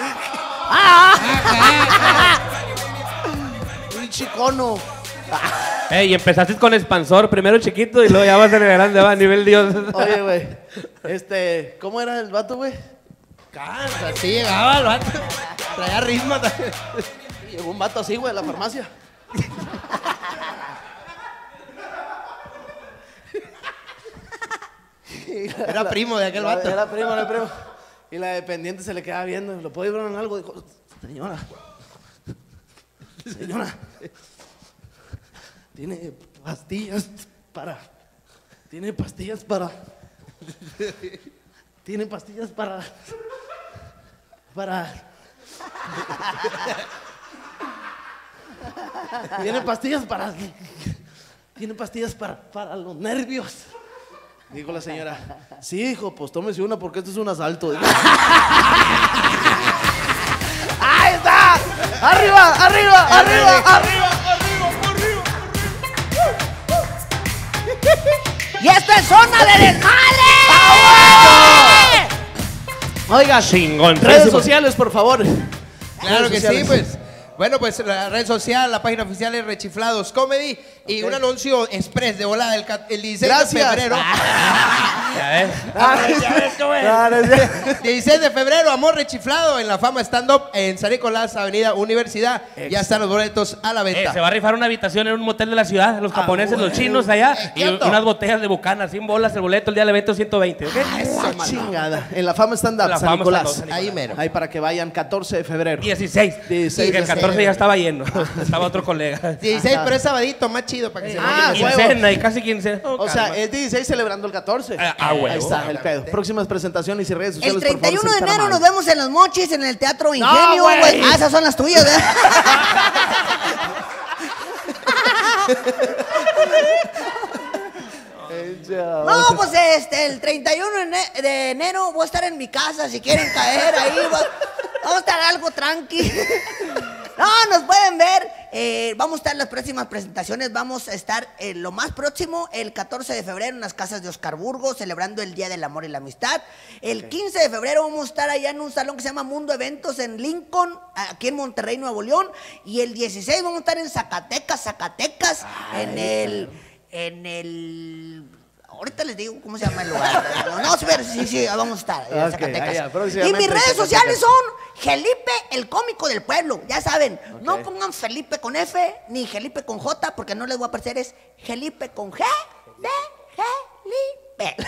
Un chicono. Y empezaste con expansor, primero chiquito y luego ya vas en el grande, va a nivel Dios. Oye, güey. ¿Cómo era el vato, güey? Cansa, sí llegaba el vato. Traía ritmo también. Llegó un vato así, güey, a la farmacia. Era primo de aquel vato. Era primo. Y la dependiente se le quedaba viendo. ¿Lo puedo llevar en algo? Dijo, señora. Tiene pastillas para... Tienen pastillas para... Tienen pastillas para... Tienen pastillas para los nervios. Dijo la señora. Sí, hijo, pues tómese una porque esto es un asalto. ¡Ahí está! ¡Arriba, arriba, arriba, arriba! ¡Y esto es Zona de Desmadre! Oiga, Chingón. redes sociales, por favor. Claro Redes que sí, sociales. pues. Bueno, pues la red social, la página oficial es Rechiflados Comedy y un anuncio express de volada el 16 Gracias. de febrero. Ya ves. Ya ves cómo es. 16 de febrero, Amor Rechiflado en la Fama Stand Up en San Nicolás, Avenida Universidad. Ya están los boletos a la venta. Se va a rifar una habitación en un motel de la ciudad, los japoneses, los chinos allá, y ¿Quieto? unas botellas de Bucana, sin bolas, el boleto el día del evento 120, ¿ok? Ah, chingada. En la Fama Stand Up, La San Fama Nicolás. Stand Up, San Nicolás. Ahí mero. Ahí para que vayan 14 de febrero. 16. 16 Que el de 14 ya estaba lleno. Estaba otro colega. 16, Ajá. pero es sabadito, más chido para que se Ah, motive. huevo. Quincena y casi quincena. O sea, es 16 celebrando el 14. huevo. Ahí está el pedo. Próximas presentaciones y redes El sociales. 31 por de favor, enero sin nos vemos en Los Mochis, en el Teatro No, Ingenio, güey. güey. Ah, esas son las tuyas, ¿eh? No, pues el 31 de enero voy a estar en mi casa, si quieren caer ahí, vamos a estar algo tranqui. No, nos pueden ver, vamos a estar en las próximas presentaciones, vamos a estar lo más próximo, el 14 de febrero en las casas de Oscar Burgos, celebrando el Día del Amor y la Amistad. El 15 de febrero vamos a estar allá en un salón que se llama Mundo Eventos en Lincoln, aquí en Monterrey, Nuevo León. Y el 16 vamos a estar en Zacatecas, en el... Ahorita les digo cómo se llama el lugar. No, sí, vamos a estar en Ok, Zacatecas. allá, Y próximamente mis redes Zacatecas. sociales son Felipe, el cómico del pueblo. Ya saben, no pongan Felipe con F ni Felipe con J porque no les voy a aparecer. Es Felipe con G de Felipe.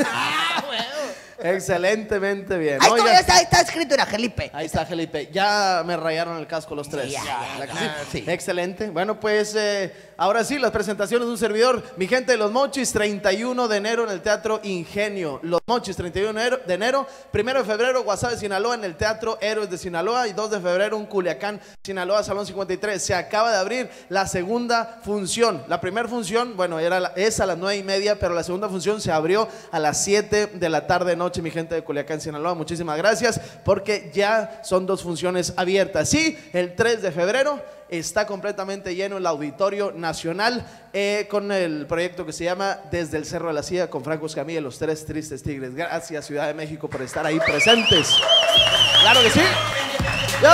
Excelentemente bien. Ahí Oigan, está escrito, era Felipe. ahí está, Felipe. Ya me rayaron el casco los tres. Ya. ¿Verdad que sí? Excelente. Bueno, pues ahora sí, las presentaciones de un servidor. Mi gente de Los Mochis, 31 de enero en el Teatro Ingenio. Los Mochis, 31 de enero. 1 de febrero, Guasave, Sinaloa, en el Teatro Héroes de Sinaloa. Y 2 de febrero, en Culiacán, Sinaloa, Salón 53. Se acaba de abrir la segunda función. La primera función, bueno, es a las 9:30, pero la segunda función se abrió a las 7 de la tarde noche, mi gente de Culiacán, Sinaloa. Muchísimas gracias porque ya son 2 funciones abiertas. Sí, el 3 de febrero está completamente lleno el Auditorio Nacional con el proyecto que se llama Desde el Cerro de la Silla con Franco Escamilla y los 3 Tristes Tigres. Gracias, Ciudad de México, por estar ahí presentes. Claro que sí. Yo.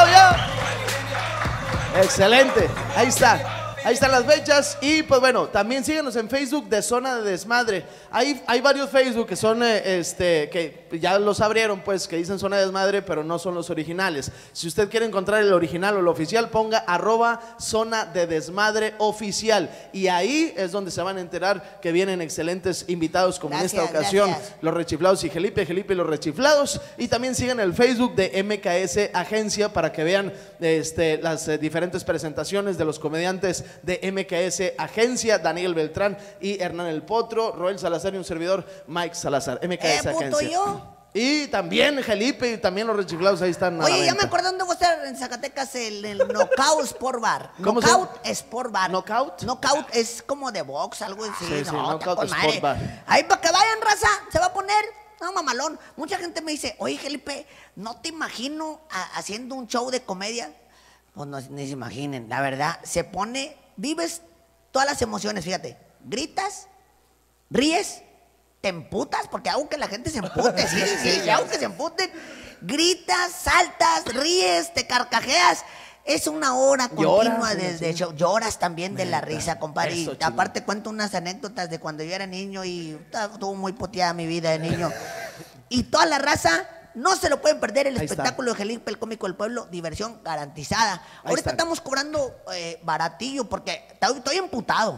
Excelente. Ahí está. Ahí están las fechas y pues bueno, también síguenos en Facebook de Zona de Desmadre. Hay varios Facebook que son, que ya los abrieron pues, que dicen Zona de Desmadre, pero no son los originales. Si usted quiere encontrar el original o el oficial, ponga @Zona de Desmadre oficial. Y ahí es donde se van a enterar que vienen excelentes invitados como en esta ocasión. Gracias. Los Rechiflados y Felipe y los Rechiflados. Y también sigan el Facebook de MKS Agencia para que vean las diferentes presentaciones de los comediantes de MKS Agencia, Daniel Beltrán y Hernán El Potro, Roel Salazar y un servidor, Mike Salazar, MKS puto, Agencia. yo. Y también Felipe y también los Rechiflados ahí están. a la Oye, ya me venta. acuerdo dónde voy a estar en Zacatecas, el Knockout Sport Bar. ¿Cómo se Knockout llama? Sport Bar. ¿Knockout? Knockout es como de box, algo así. Sí, no, Knockout está con Sport madre. Bar. Ahí para que vayan, raza, se va a poner, no, mamalón. Mucha gente me dice, oye, Felipe, no te imagino haciendo un show de comedia. Pues no, ni se imaginen, la verdad, se pone, vives todas las emociones, fíjate, gritas, ríes, te emputas, porque hago que la gente se empute, sí, hago que se emputen, gritas, saltas, ríes, te carcajeas. Es una hora continua desde show. Lloras también de la risa, compadre. Eso, Y chingón. aparte cuento unas anécdotas de cuando yo era niño y estuvo muy puteada mi vida de niño. Y toda la raza no se lo pueden perder, el Ahí espectáculo de Felipe, el cómico del pueblo, diversión garantizada. Ahorita está. estamos cobrando baratillo porque estoy emputado.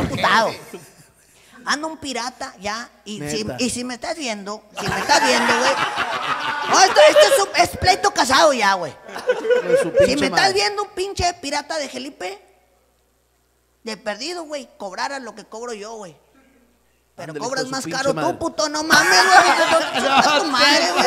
Anda un pirata ya y Neta. si me estás viendo, güey. No, esto es pleito casado ya, güey. Con su Si pinche me estás madre. viendo un pinche pirata de Felipe, de perdido, güey, cobrara lo que cobro yo, güey. Pero Ándale, cobras hijo de más su caro pinche madre. tú, puto, no mames, güey. Tu madre, güey.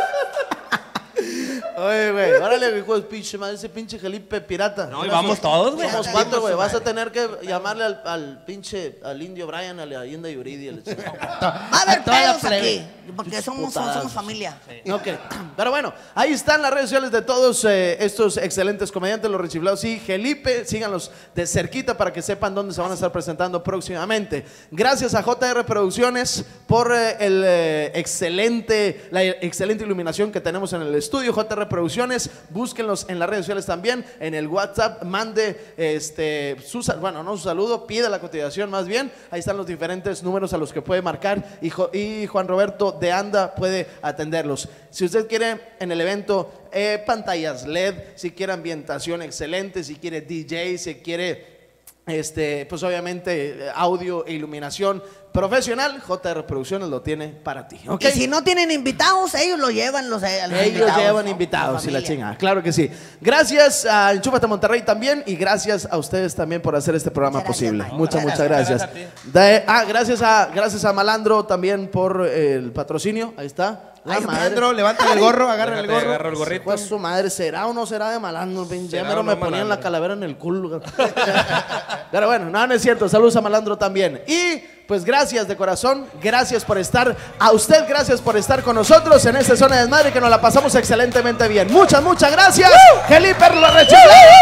Oye, güey, órale, hijo de pinche madre, ese pinche Felipe pirata. No, y vamos todos, güey. Somos 4, güey. Vas a tener que llamarle al pinche, al indio Brian, a la Allende Yuridi. Va a haber toda la pedos plebe. aquí. Porque somos familia. Ok, pero bueno, ahí están las redes sociales de todos estos excelentes comediantes, los rechiflados y Felipe. Síganlos de cerquita para que sepan dónde se van a estar presentando próximamente. Gracias a JR Producciones por la excelente iluminación que tenemos en el estudio. JR Producciones, búsquenlos en las redes sociales también, en el WhatsApp, mande su saludo, pida la cotización más bien. Ahí están los diferentes números a los que puede marcar y Juan Roberto de Anda puede atenderlos. Si usted quiere en el evento pantallas LED, si quiere ambientación excelente, si quiere DJ, si quiere pues obviamente audio e iluminación profesional, JR Producciones lo tiene para ti. ¿Okay? Y si no tienen invitados, ellos lo llevan Ellos llevan invitados y la chingada, claro que sí. Gracias a Enchúfate Monterrey también y gracias a ustedes también por hacer este programa posible. Muchas gracias. Gracias a Malandro también por el patrocinio. Ahí está. Ay, Malandro, levanta el gorro, agarra el gorro. Agarra el gorrito. Pues su madre, ¿será o no será de Malandro? Ya ¿Será mero o no me ponían Malandro? la calavera en el culo. Pero bueno, no es cierto. Saludos a Malandro también. Y pues gracias de corazón, gracias por estar, a usted gracias por estar con nosotros en esta zona de desmadre que nos la pasamos excelentemente bien. Muchas gracias. Felipe lo rechifla.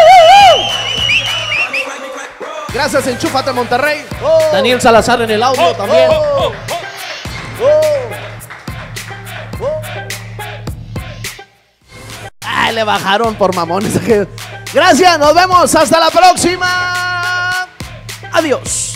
Gracias Enchúfate Monterrey. Daniel Salazar en el audio también. Ay, le bajaron por mamones. Gracias, nos vemos, hasta la próxima. Adiós.